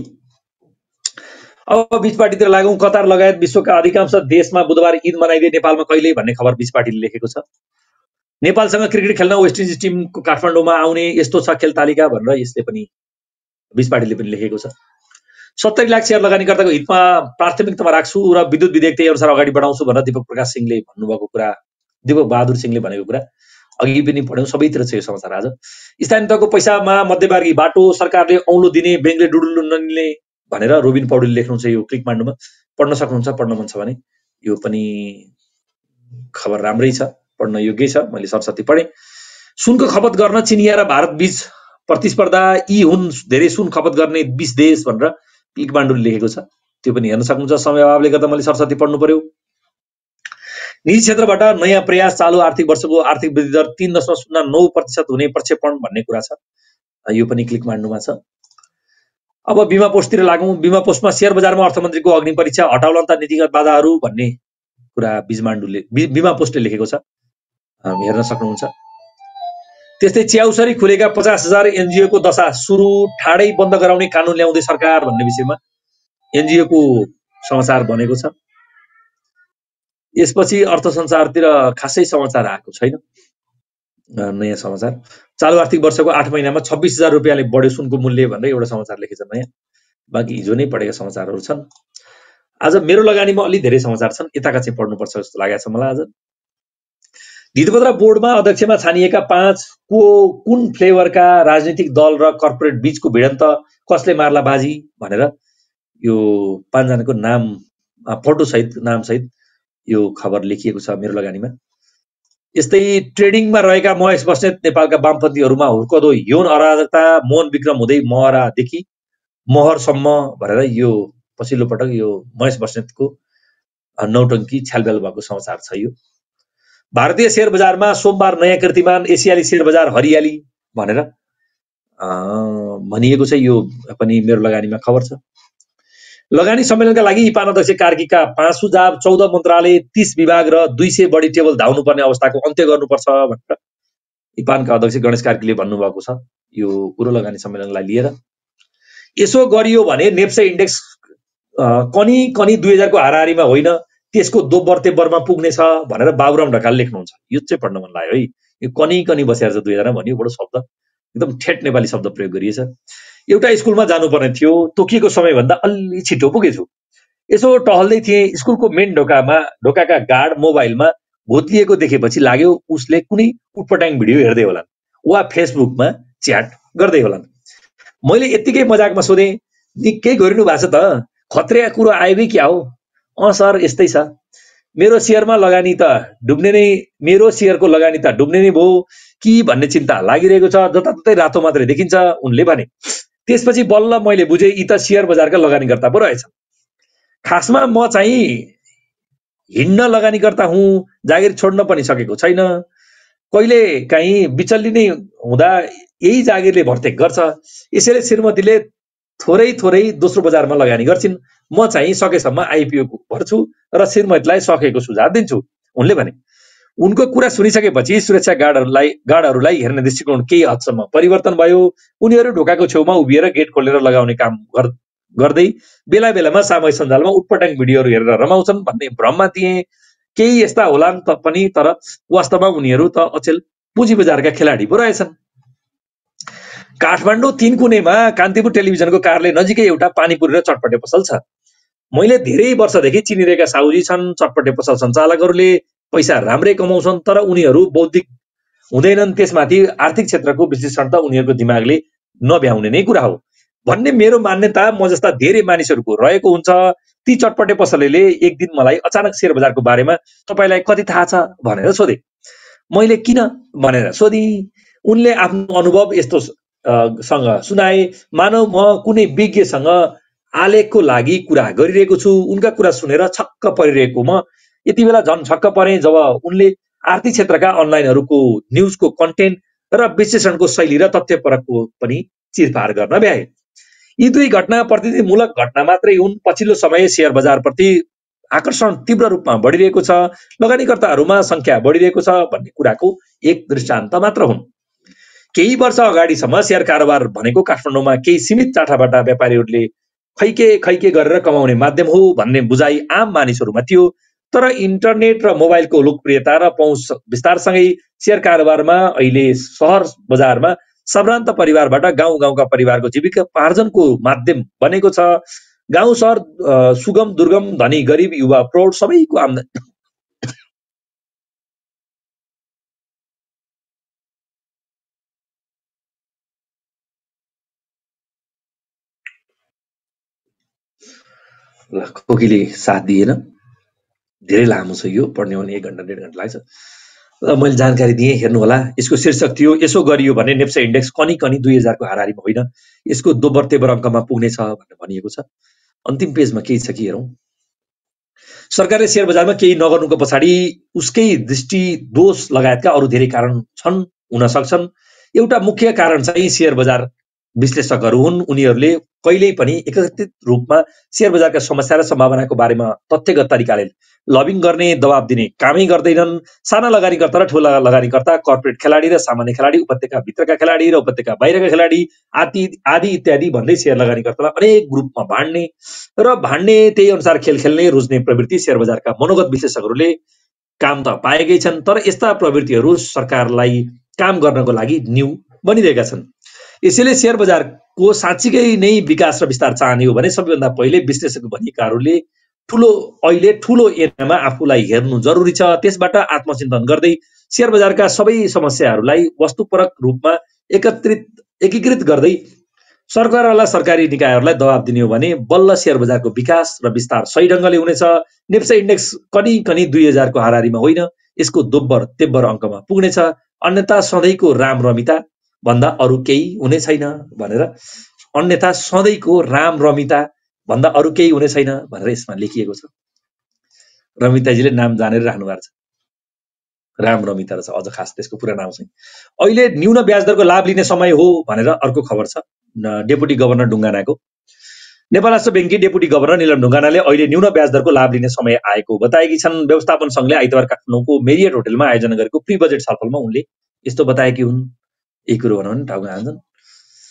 अब बीचपार्टीतिर लागौँ। कतार लगायत विश्वका अधिकांश देशमा बुधबार ईद मनाइदिए, नेपालमा कहिले भन्ने खबर बीचपार्टीले लेखेको छ। नेपालसँग क्रिकेट खेल्न वेस्ट इन्डिज टिमको काठमाडौँमा आउने यस्तो छ खेल तालिका भनेर यसले पनि बीचपार्टीले पनि लेखेको छ। सत्तरी लाख सेयर लगानीकर्ताको हितमा प्राथमिकतामा राख्छु र विद्युत विधेयक त्यही अनुसार अगाडि बढाउँछु भनेर दीपक प्रकाश सिंहले भन्नुभएको कुरा, दीपक बहादुर सिंहले भनेको कुरा अघि पनि पढ्यौँ। सबैतिर छ यो समाचार आज। स्थानीय तहको पैसामा मध्यवर्गीय बाटो, सरकारले औँलो दिने, ब्याङ्कले डुडुल्लु नलिने भनेर रोबिन पौडेलले लेख्नुहुन्छ। यो क्लिक मान्नुमा पढ्न सक्नुहुन्छ, पढ्न मन छ भने। यो पनि खबर राम्रै छ, पढ्न योग्य छ। मैले सरसत्ती पढेँ। सुनको खपत गर्न चिनिया र भारत बीच प्रतिस्पर्धा, यी हुन् धेरै सुन खपत गर्ने बीस देश भनेर क्लिकमान्डुले लेखेको छ। त्यो पनि हेर्न सक्नुहुन्छ। समय अभावले गर्दा मैले सरसत्ती पढ्नु पर्यो। निजी क्षेत्रबाट नयाँ प्रयास, चालु आर्थिक वर्षको आर्थिक वृद्धि दर तीन दशमलव शून्य नौ प्रतिशत हुने प्रक्षेपण भन्ने कुरा छ। यो पनि क्लिकमान्डुमा छ। अब बिमा पोस्टतिर लागौँ। बिमा पोस्टमा शेयर बजारमा अर्थमन्त्रीको अग्नि परीक्षा, हटाउलन त नीतिगत बाधाहरू भन्ने कुरा बिजमाण्डुले बिमा पोस्टले लेखेको छ, हेर्न सक्नुहुन्छ। त्यस्तै च्याउसरी खुलेका पचास हजार एनजिओको दशा सुरु, ठाडै बन्द गराउने कानुन ल्याउँदै सरकार भन्ने विषयमा एनजिओको समाचार बनेको छ। यसपछि अर्थ संसारतिर खासै समाचार आएको छैन, नयाँ समाचार। चालु आर्थिक वर्षको आठ महिनामा छब्बिस हजार रुपियाँले बढ्यो सुनको मूल्य भनेर एउटा समाचार लेखेछ नयाँ। बाँकी हिजो नै पढेका समाचारहरू छन्। आज मेरो लगानीमा अलि धेरै समाचार छन्, यताका चाहिँ पढ्नुपर्छ जस्तो लागेको छ मलाई। आज धितोपत्रा बोर्डमा अध्यक्षमा छानिएका पाँच को कुन फ्लेभरका राजनीतिक दल र कर्पोरेट बीचको भिडन्त, कसले मार्ला बाजी भनेर यो पाँचजनाको नाम फोटो सहित नाम सहित यो खबर लेखिएको छ मेरो लगानीमा। यस्तै ट्रेडिङमा रहेका महेश बस्नेत नेपालका वामपन्थीहरूमा हुर्कदो यौन अराजकता, मोहन विक्रम हुँदै महरादेखि महरसम्म भनेर यो पछिल्लो पटक यो महेश बस्नेतको नौटङ्की छ्यालब्याल भएको समाचार छ। यो भारतीय शेयर बजारमा सोमबार नयाँ कीर्तिमान, एसियाली शेयर बजार हरियाली भनेर भनिएको छ। यो पनि मेरो लगानीमा खबर छ। लगानी सम्मेलनका लागि इपान अध्यक्ष कार्कीका पाँच सुझाव, चौध मन्त्रालय, तीस विभाग र दुई सय बढी टेबल धाउनुपर्ने अवस्थाको अन्त्य गर्नुपर्छ भनेर इपानका अध्यक्ष गणेश कार्कीले भन्नुभएको छ। यो कुरो लगानी सम्मेलनलाई लिएर। यसो गरियो भने नेप्से इन्डेक्स कनी कनी दुई हजारको हाराहारीमा होइन त्यसको दोब्बर तेब्बरमा पुग्नेछ भनेर बाबुराम ढकाल लेख्नुहुन्छ। यो चाहिँ पढ्न मन लाग्यो है। यो कनी कनी बसेर छ दुई हजारमा भन्यो, बडो शब्द एकदम ठेट नेपाली शब्द प्रयोग गरिएछ। एउटा स्कुलमा जानुपर्ने थियो, तोकिएको समयभन्दा अलि छिटो पुगेछु। यसो टहल्दै थिएँ, स्कुलको मेन ढोकामा ढोकाका गार्ड मोबाइलमा घोत्लिएको देखेपछि लाग्यो उसले कुनै उटपटाङ भिडियो हेर्दै होलान् वा फेसबुकमा च्याट गर्दै होलान्। मैले यत्तिकै मजाकमा सोधेँ, निकै गरिनु भएको छ त, खत्रे कुरो आयो कि क्या हो? अँ सर यस्तै छ, मेरो सेयरमा लगानी त डुब्ने नै मेरो सेयरको लगानी त डुब्ने नै भयो कि भन्ने चिन्ता लागिरहेको छ, जताततै रातो मात्रै देखिन्छ उनले भने। त्यसपछि बल्ल मैले बुझेँ यी त सेयर बजारका लगानीकर्ता पो रहेछन्। खासमा म चाहिँ हिँड्न लगानीकर्ता हुँ, जागिर छोड्न पनि सकेको छैन। कहिले काहीँ बिचल्ली नै हुँदा यही जागिरले भर्तेक गर्छ। यसैले श्रीमतीले थोरै थोरै दोस्रो बजारमा लगानी गर्छिन्। म चाहिँ सकेसम्म आइपिओ भर्छु र श्रीमतीलाई सकेको सुझाव दिन्छु, उनले भने। उनको कुरा सुनिसकेपछि सुरक्षा गार्डहरूलाई गार्डहरूलाई हेर्ने दृष्टिकोण केही हदसम्म परिवर्तन भयो। उनीहरू ढोकाको छेउमा उभिएर गेट खोलेर लगाउने काम गर्दै बेला बेलामा सामाजिक सञ्जालमा उटपटाङ भिडियोहरू हेरेर रमाउँछन् भन्ने भ्रममा थिए। केही यस्ता होलान् त पनि, तर वास्तवमा उनीहरू त अचेल पुँजी बजारका खेलाडी पो रहेछन्। काठमाडौँ तीन कुनेमा कान्तिपुर टेलिभिजनको कार्यालय नजिकै एउटा पानीपुरी र चटपटे पसल छ। मैले धेरै वर्षदेखि चिनिरहेका साउजी छन्। चटपटे पसल सञ्चालकहरूले पैसा राम्रै कमाउँछन्, तर उनीहरू बौद्धिक हुँदैनन्। त्यसमाथि आर्थिक क्षेत्रको विश्लेषण त उनीहरूको दिमागले नभ्याउने नै कुरा हो भन्ने मेरो मान्यता म जस्ता धेरै मानिसहरूको रहेको हुन्छ। ती चटपटे पसलले एक दिन मलाई अचानक शेयर बजारको बारेमा तपाईलाई कति थाहा छ भनेर सोधे। मैले किन भनेर सोधी। उनले आफ्नो अनुभव यस्तो सँग सुनाए मानव म कुनै विज्ञसँग आलेखको लागि कुरा गरिरहेको छु। उनका कुरा सुनेर छक्क परिरहेको म यति बेला झन् छक्क परे जब उनले आर्थिक क्षेत्रका अनलाइनहरूको न्युजको कन्टेन्ट र विश्लेषणको शैली र तथ्यपरकको पनि चिरफार गर्न भ्याए। यी दुई घटना प्रतिनिधिमूलक घटना मात्रै हुन्। पछिल्लो समय शेयर बजारप्रति आकर्षण तीव्र रूपमा बढिरहेको छ, लगानीकर्ताहरूमा संख्या बढिरहेको छ भन्ने कुराको एक दृष्टान्त मात्र हुन्। केही वर्ष अगाडिसम्म शेयर कारोबार भनेको काठमाडौँमा केही सीमित चाठाबाटा व्यापारीहरूले खैके खैके गरेर कमाउने माध्यम हो भन्ने बुझाइ आम मानिसहरूमा थियो। तर इन्टरनेट र मोबाइलको लोकप्रियता र पहुँच विस्तारसँगै शेयर कारोबारमा अहिले सहर बजारमा सम्भ्रान्त परिवारबाट गाउँ गाउँका परिवारको जीविका पार्जनको माध्यम बनेको छ। गाउँ सहर सुगम दुर्गम धनी गरिब युवा प्रौढ सबैको आमदानी ल कोकीले साथ दिएन। धेरै लामो छ यो, पढ्ने भने एक घन्टा डेढ घन्टा लाग्छ। मैले जानकारी दिएँ, हेर्नु होला। यसको शीर्षक थियो यसो गरियो भने नेप्से इन्डेक्स कनी कनी दुई हजारको हाराहारीमा होइन यसको दोब्बर तेब्बर अङ्कमा पुग्नेछ भनेर भनिएको छ। अन्तिम पेजमा केही छ कि हेरौँ। सरकारले शेयर बजारमा केही नगर्नुको पछाडि उसकै दृष्टि दोष लगायतका अरू धेरै कारण छन्, हुन सक्छन्। एउटा मुख्य कारण चाहिँ शेयर बजार विश्लेषकहरू हुन्। उनीहरूले कहिल्यै पनि एकत्रित रूपमा शेयर बजारका समस्या र सम्भावनाको बारेमा तथ्यगत तरिकाले लबिङ गर्ने, दबाब दिने कामै गर्दैनन्। साना लगानीकर्ता र ठुला लगानीकर्ता, कर्पोरेट खेलाडी र सामान्य खेलाडी, उपत्यका भित्रका खेलाडी र उपत्यका बाहिरका खेलाडी आदि आदि इत्यादि भन्दै शेयर लगानीकर्तालाई अनेक ग्रुपमा बाँड्ने र भाड्ने, त्यही अनुसार खेल खेल्ने रुच्ने प्रवृत्ति शेयर बजारका मनोगत विश्लेषकहरूले काम त पाएकै छन्। तर यस्ता प्रवृत्तिहरू सरकारलाई काम गर्नको लागि न्यू बनिरहेका छन्। यसैले शेयर बजारको साँच्चीकै नै विकास र विस्तार चाहने हो भने सबैभन्दा पहिले विश्लेषक भनिएकाहरूले ठुलो अहिले ठुलो एरियामा आफूलाई हेर्नु जरुरी छ। त्यसबाट आत्मचिन्तन गर्दै शेयर बजारका सबै समस्याहरूलाई वस्तुपरक रूपमा एकत्रित एकीकृत गर्दै सरकारवाला सरकारी निकायहरूलाई दबाब दिने हो भने बल्ल शेयर बजारको विकास र विस्तार सही ढङ्गले हुनेछ। नेप्से इन्डेक्स कनी कनी दुई हजारको हाराहारीमा होइन यसको दोब्बर तेब्बर अङ्कमा पुग्नेछ। अन्यथा सधैँको राम रमिता भन्दा अरू केही हुने छैन भनेर अन्यथा सधैँको राम रमिता भन्दा अरू केही हुने छैन भनेर यसमा लेखिएको छ। रमिताजीले नाम जानेर राख्नु भएको छ, राम रमिता रहेछ अझ खास त्यसको पुरा नाम चाहिँ। अहिले न्यून ब्याज दरको लाभ लिने समय हो भनेर अर्को खबर छ डेपुटी गभर्नर ढुङ्गानाको। नेपाल राष्ट्र ब्याङ्ककी डेपुटी गभर्नर निलम ढुङ्गानाले अहिले न्यून ब्याज दरको लाभ लिने समय आएको बताएकी छन्। व्यवस्थापन सङ्घले आइतबार काठमाडौँको मेरियट होटलमा आयोजना गरेको प्री बजेट छलफलमा उनले यस्तो बताएकी हुन्। यही कुरो भनौँ भने ठाउँमा आउँछन्।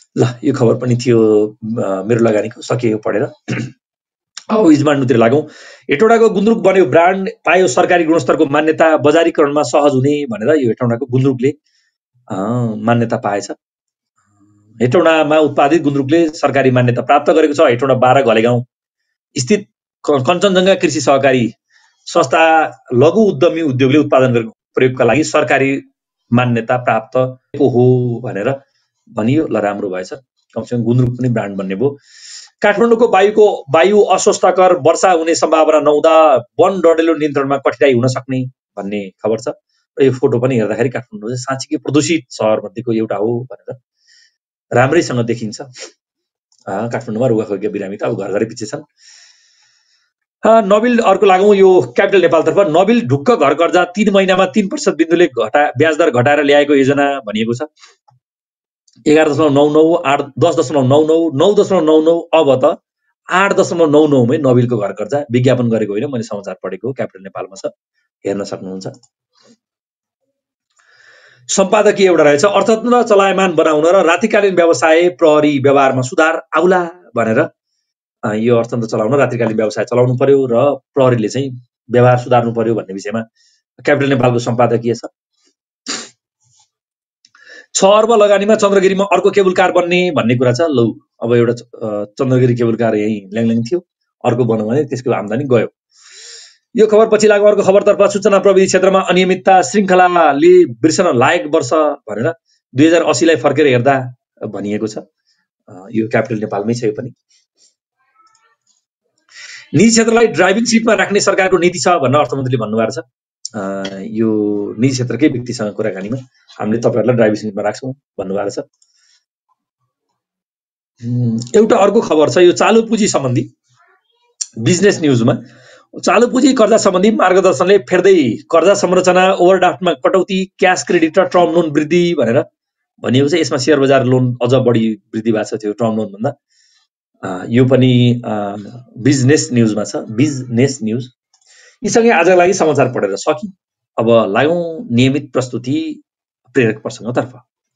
ल यो खबर पनि थियो मेरो लगानीको, सकियो पढेर। अब इजमान्डुतिर लागौँ। हेटौडाको गुन्द्रुक बन्यो ब्रान्ड, पायो सरकारी गुणस्तरको मान्यता, बजारीकरणमा सहज हुने भनेर यो हेटौडाको गुन्द्रुकले मान्यता पाएछ। हेटौडामा उत्पादित गुन्द्रुकले सरकारी मान्यता प्राप्त गरेको छ। हेटौडा बाह्र घलेगाउँ स्थित कञ्चनजङ्घा कृषि सहकारी संस्था लघु उद्यमी उद्योगले उत्पादन गरेको प्रयोगका लागि सरकारी मान्यता प्राप्त हो भनेर भनियो। ल राम्रो भएछ, कमसेकम गुन्द्रुक पनि ब्रान्ड बन्ने भयो। काठमाडौँको वायुको वायु अस्वस्थकर, वर्षा हुने सम्भावना नहुँदा वन डढेलो नियन्त्रणमा कठिनाइ हुन सक्ने भन्ने खबर छ। र यो फोटो पनि हेर्दाखेरि काठमाडौँ चाहिँ साँच्चीकै प्रदूषित सहर मध्येको एउटा हो भनेर राम्रैसँग देखिन्छ। काठमाडौँमा रुगाखोकी बिरामी त अब घर घरै पछि छन्। नबिल अर्को लागौँ यो क्यापिटल नेपालतर्फ। नबिल ढुक्क घर कर्जा तीन महिनामा तीन प्रतिशत बिन्दुले घटा ब्याज दर घटाएर ल्याएको योजना भनिएको छ। एघार दशमलव नौ नौ आठ दस दशमलव नौ नौ नौ दशमलव नौ नौ अब त आठ दशमलव नौ नौमै नबिलको घर कर्जा। विज्ञापन गरेको होइन, मैले समाचार पढेको, क्यापिटल नेपालमा छ, हेर्न सक्नुहुन्छ। सम्पादकीय एउटा रहेछ, अर्थतन्त्र चलायमान बनाउन र रातिकालीन व्यवसाय प्रहरी व्यवहारमा सुधार आउला भनेर। यो अर्थतन्त्र चलाउन रात्रिकालीन व्यवसाय चलाउनु पर्यो र प्रहरीले चाहिँ व्यवहार सुधार्नु पर्यो भन्ने विषयमा क्यापिटल नेपालको सम्पादकीय छ। छ अर्ब लगानीमा चन्द्रगिरीमा अर्को केबुल कार बन्ने भन्ने कुरा छ। लौ अब एउटा चन्द्रगिरी केबुल कार यही ल्याङल्याङ थियो, अर्को बनाउँ भने त्यसको आम्दानी गयो। यो खबर पछि लागु अर्को खबरतर्फ। सूचना प्रविधि क्षेत्रमा अनियमितता श्रृङ्खलाले बिर्सन लायक वर्ष भनेर दुई हजार अस्सीलाई फर्केर हेर्दा भनिएको छ। यो क्यापिटल नेपालमै छ। यो पनि निजी क्षेत्रलाई ड्राइभिङ सिटमा राख्ने सरकारको नीति छ भनेर अर्थमन्त्रीले भन्नुभएको छ। यो निजी क्षेत्रकै व्यक्तिसँग कुराकानीमा हामीले तपाईँहरूलाई ड्राइभिङ सिटमा राख्छौँ भन्नुभएको छ। एउटा अर्को खबर छ यो चालु पुँजी सम्बन्धी। बिजनेस न्युजमा चालु पुँजी कर्जा सम्बन्धी मार्गदर्शनले फेर्दै कर्जा संरचना, ओभरड्राफ्टमा कटौती, क्यास क्रेडिट र टर्म लोन वृद्धि भनेर भनिएको छ। यसमा शेयर बजार लोन अझ बढी वृद्धि भएको छ त्यो टर्म लोन भन्दा। यो पनि बिजनेस न्युजमा छ। बिजनेस न्युज यी सँगै आजको लागि समाचार पढेर सकि। अब लागौँ नियमित प्रस्तुति प्रेरक प्रसङ्गतर्फ।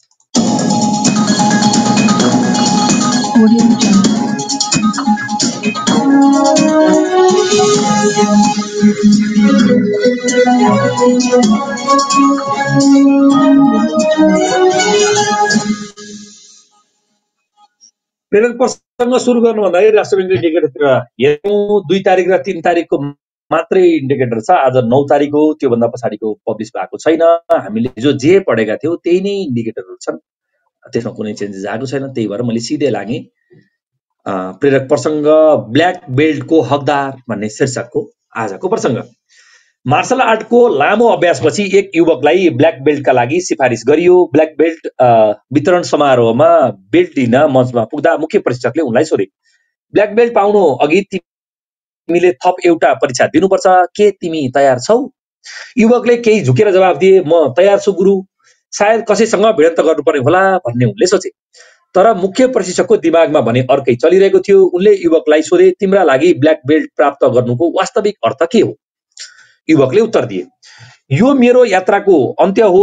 प्रेरक प्रसङ्ग सुरु गर्नुभन्दाखेरि राष्ट्र ब्याङ्कको इन्डिकेटरतिर हेरौँ। दुई तारिक र तीन तारिकको मात्रै इन्डिकेटर छ। आज नौ तारिक हो, त्योभन्दा पछाडिको पब्लिस भएको छैन। हामीले जो जे पढेका थियौँ त्यही नै इन्डिकेटरहरू छन्, त्यसमा कुनै चेन्जेस आएको छैन। त्यही भएर मैले सिधै लागेँ प्रेरक प्रसङ्ग, ब्ल्याक बेल्टको हकदार भन्ने शीर्षकको आजको प्रसङ्ग। मार्शल आर्टको लामो अभ्यासपछि एक युवकलाई ब्ल्याक बेल्टका लागि सिफारिस गरियो। ब्ल्याक बेल्ट वितरण समारोहमा बेल्ट लिन मञ्चमा पुग्दा मुख्य प्रशिक्षकले उनलाई सोधे, ब्ल्याक बेल्ट पाउनु अघि तिमीले थप एउटा परीक्षा दिनुपर्छ, के तिमी तयार छौ? युवकले केही झुकेर जवाफ दिए, म तयार छु गुरु। सायद कसैसँग भिडन्त गर्नुपर्ने होला भन्ने उनले सोचे। तर मुख्य प्रशिक्षकको दिमागमा भने अर्कै चलिरहेको थियो। उनले युवकलाई सोधे, तिम्रा लागि ब्ल्याक बेल्ट प्राप्त गर्नुको वास्तविक अर्थ के हो? युवकले उत्तर दिए, यो मेरो यात्राको अन्त्य हो,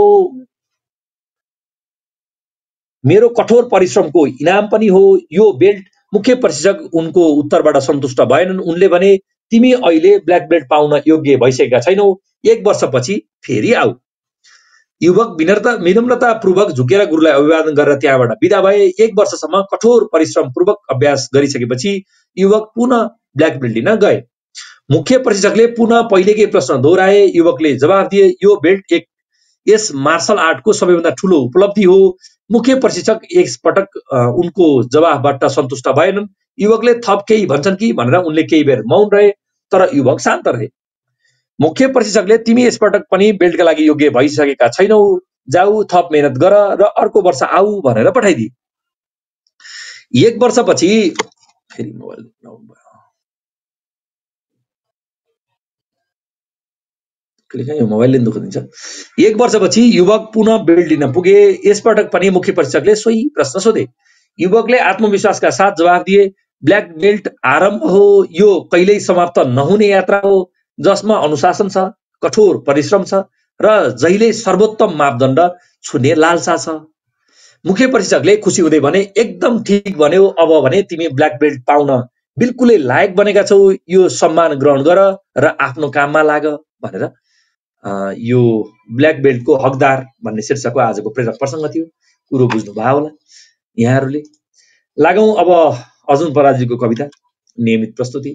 मेरो कठोर परिश्रमको इनाम पनि हो। यो बेल्ट मुख्य प्रशिक्षक उनको उत्तरबाट सन्तुष्ट भएनन्। उनले भने, तिमी अहिले ब्ल्याक बेल्ट पाउन योग्य भइसकेका छैनौ, एक वर्षपछि फेरि आऊ। युवक विनम्रता विनम्रतापूर्वक झुकेर गुरुलाई अभिवादन गरेर त्यहाँबाट बिदा भए। एक वर्षसम्म कठोर परिश्रमपूर्वक अभ्यास गरिसकेपछि युवक पुनः ब्ल्याक बेल्ट लिन गए। मुख्य प्रशिक्षकले पुनः पहिलेकै प्रश्न दोहोऱ्याए। युवकले जवाफ दिए, यो बेल्ट एक यस मार्शल आर्टको सबैभन्दा ठुलो उपलब्धि हो। मुख्य प्रशिक्षक एकपटक उनको जवाफबाट सन्तुष्ट भएनन्। युवकले थप केही भन्छन् कि भनेर उनले केही बेर मौन रहे, तर युवक शान्त रहे। मुख्य प्रशिक्षकले, तिमी यसपटक पनि बेल्टका लागि योग्य भइसकेका छैनौ, जाऊ थप मेहनत गर र अर्को वर्ष आऊ भनेर पठाइदिए। एक वर्षपछि फेरि मोबाइल मोबाइलले दुःख दिन्छ। एक वर्षपछि युवक पुनः बेल्ट लिन पुगे। यसपटक पनि मुख्य प्रशिक्षकले सोही प्रश्न सोधे। युवकले आत्मविश्वासका साथ जवाफ दिए, ब्ल्याक बेल्ट आरम्भ हो, यो कहिल्यै समाप्त नहुने यात्रा हो, जसमा अनुशासन छ, कठोर परिश्रम छ र जहिले सर्वोत्तम मापदण्ड छुने लालसा छ। मुख्य प्रशिक्षकले खुसी हुँदै भने एकदम ठिक भन्यो, अब भने तिमी ब्ल्याक बेल्ट पाउन बिल्कुलै लायक बनेका छौ, यो सम्मान ग्रहण गर र आफ्नो काममा लाग भनेर यो ब्ल्याक बेल्टको हकदार भन्ने शीर्षकको आजको प्रेरक प्रसङ्ग थियो। कुरो बुझ्नुभयो होला यहाँहरूले। लागौँ अब अर्जुन पराजुलीको कविता नियमित प्रस्तुति।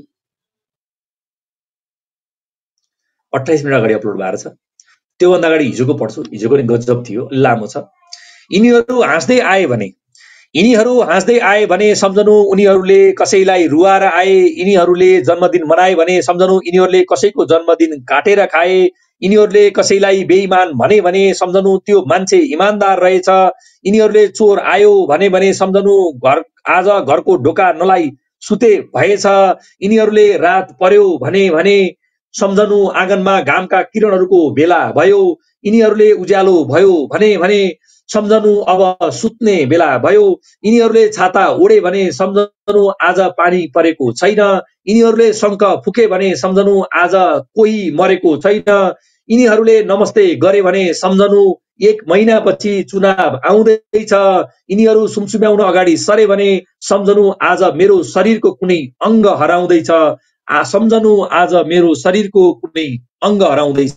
अट्ठाइस मिनट अगाडि अपलोड भएको छ, त्योभन्दा अगाडि हिजोको पढ्छु। हिजोको नि गजब थियो, लामो छ। यिनीहरू हाँस्दै आए भने यिनीहरू हाँस्दै आए भने सम्झनु उनीहरूले कसैलाई रुवाएर आए, यिनीहरूले जन्मदिन मनाए भने सम्झनु यिनीहरूले कसैको जन्मदिन काटेर खाए, यिनीहरूले कसैलाई बेइमान भने भने सम्झनु त्यो मान्छे इमानदार रहेछ, यिनीहरूले चोर आयो भने भने सम्झनु घर आज घरको ढोका नलाई सुते भएछ, यिनीहरूले रात पर्यो भने भने सम्झनु आँगनमा घामका किरणहरूको बेला भयो, यिनीहरूले उज्यालो भयो भने भने सम्झनु अब सुत्ने बेला भयो, यिनीहरूले छाता ओढे भने सम्झनु आज पानी परेको छैन, यिनीहरूले शङ्ख फुके भने सम्झनु आज कोही मरेको छैन, यिनीहरूले नमस्ते गरे भने सम्झनु एक महिनापछि चुनाव आउँदैछ, यिनीहरू सुमसुम्याउन अगाडि सरे भने सम्झनु आज मेरो शरीरको कुनै अङ्ग हराउँदैछ, सम्झनु आज मेरो शरीरको कुनै अङ्ग हराउँदैछ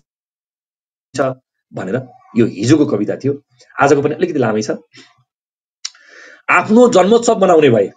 भनेर यो हिजोको कविता थियो। आजको पनि अलिकति लामै छ। आफ्नो जन्मोत्सव मनाउने भए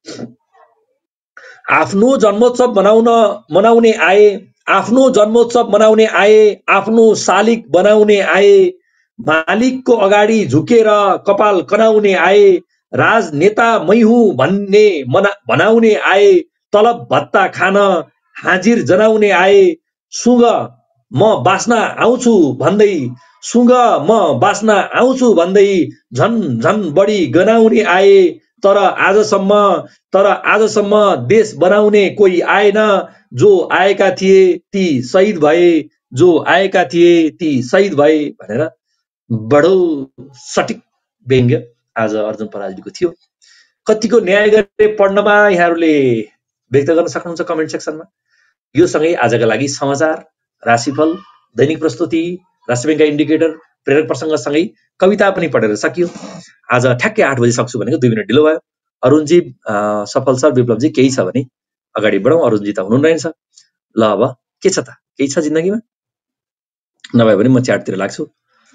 आफ्नो जन्मोत्सव मनाउन मनाउने आए आफ्नो जन्मोत्सव मनाउने आए आफ्नो शालिग बनाउने आए, मालिकको अगाडि झुकेर कपाल कनाउने आए, राजनेता मै हुँ भन्ने मना बनाउने आए, तलब भत्ता खान हाजिर जनाउने आए, सुँग म बाँच्न आउँछु भन्दै सुँग म बाँच्न आउँछु भन्दै झन झन बढी गनाउने आए, तर आजसम्म तर आजसम्म देश बनाउने कोही आएन, जो आएका थिए ती शहीद भए, जो आएका थिए ती शहीद भए भनेर बडो सटिक व्यङ्ग्य आज अर्जुन पराजुलीको थियो। कतिको न्याय गरे पढ्नमा यहाँहरूले व्यक्त गर्न सक्नुहुन्छ कमेन्ट सेक्सनमा। यो सँगै आजका लागि समाचार, राशिफल, दैनिक प्रस्तुति, राष्ट्र ब्याङ्कका इन्डिकेटर, प्रेरक प्रसङ्गसँगै कविता पनि पढेर सकियो। आज ठ्याक्कै आठ बजी सक्छु भनेको दुई मिनट ढिलो भयो। अरुणजी, सफल सर, विप्लवजी केही छ भने अगाडि बढौँ। अरुणजी त हुनु रहेछ। ल अब के छ त, केही छ जिन्दगीमा? नभए पनि म च्याटतिर लाग्छु।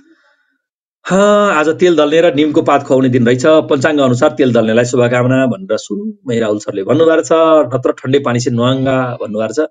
आज तेल दल्ने र निमको पात खुवाउने दिन रहेछ। पञ्चाङ्ग अनुसार तेल दल्नेलाई शुभकामना भनेर सुरुमै राहुल सरले भन्नुभएको छ। नत्र ठन्डे पानी से नुहाङ्गा भन्नुभएको छ।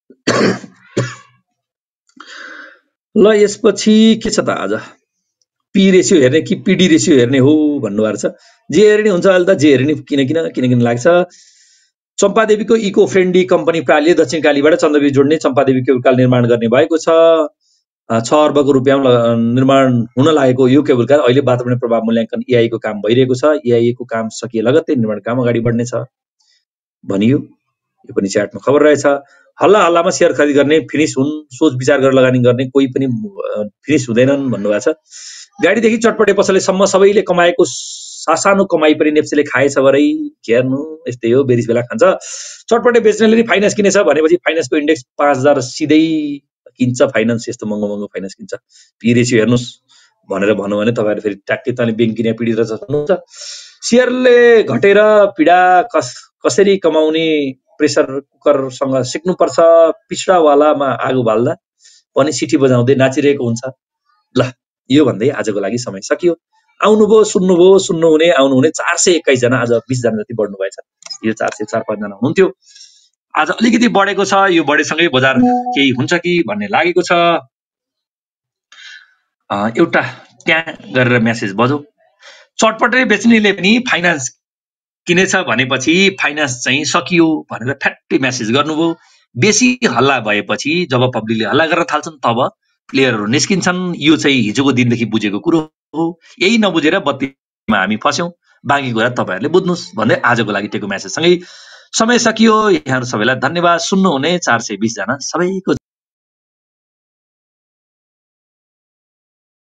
ल यसपछि के छ त, आज पी रेसियो हेर्ने कि पीडी रेसियो हेर्ने हो भन्नुभएको छ। जे हेर्ने हुन्छ अहिले त, जे हेर्ने किन किन किन किन लाग्छ। चम्पादेवीको इको फ्रेन्डली कम्पनी प्रालीले दक्षिण कालीबाट चन्द्रवीर जोड्ने चम्पादेवी केबल कार निर्माण गर्ने भएको छ। छ अर्बको रुपियाँमा निर्माण हुन लागेको यो केबल कार अहिले वातावरण प्रभाव मूल्याङ्कन एआई को काम भइरहेको छ। एआई को काम सकिए लगत्तै निर्माण काम अगाडि बढ्नेछ भनियो। यो पनि च्याटमा खबर रहेछ। हल्ला हल्लामा सेयर खरिद गर्ने फिनिस हुन्, सोच विचार गरेर लगानी गर्ने कोही पनि फिनिस हुँदैनन् भन्नुभएको छ। गाडीदेखि चटपटे पसलेसम्म सबैले कमाएको सासानो कमाई पनि नेप्सेले खाएछ भरै। हेर्नु यस्तै हो, बेरिस बेला खान्छ। चटपटे बेच्नेले फाइनेन्स किनेछ भनेपछि फाइनेन्सको इन्डेक्स पाँच हजार सिधै किन्छ। फाइनेन्स यस्तो महँगो महँगो फाइनेन्स किन्छ। पी रेसियो हेर्नुहोस् भनेर भन्नु भने तपाईँहरू फेरि ट्याक्कै तले ब्याङ्क किने पीडित रहेछ भन्नुहुन्छ। सेयरले घटेर पीडा कस कसरी कमाउने प्रेसर कुकरसँग सिक्नुपर्छ। पिछडावालामा आगो बाल्दा पनि सिटी बजाउँदै नाचिरहेको हुन्छ। ल यो भन्दै आजको लागि समय सकियो। आउनुभयो, सुन्नुभयो, सुन्नुहुने आउनुहुने चार सय एक्काइस जना, आज बीसजना जति बढ्नु भएछ। यो चार सय चार पाँचजना हुनुहुन्थ्यो, आज अलिकति बढेको छ। यो बढेसँगै बजार केही हुन्छ कि भन्ने लागेको छ। एउटा त्यहाँ गरेर मेसेज बज्यो। चटपटे बेच्नेले पनि फाइनेन्स किनेछ भनेपछि फाइनेन्स चाहिँ सकियो भनेर फ्याट्टै मेसेज गर्नुभयो। बेसी हल्ला भएपछि जब पब्लिकले हल्ला गर्न थाल्छन् तब प्लेयरहरू निस्किन्छन्। यो चाहिँ हिजोको दिनदेखि बुझेको कुरो हो। यही नबुझेर बत्तीमा हामी फस्यौँ। बाँकी कुरा तपाईँहरूले बुझ्नुहोस् भन्दै आजको लागि टेको मेसेजसँगै समय सकियो। यहाँहरू सबैलाई धन्यवाद। सुन्नुहुने चार सय बीस जना सबैको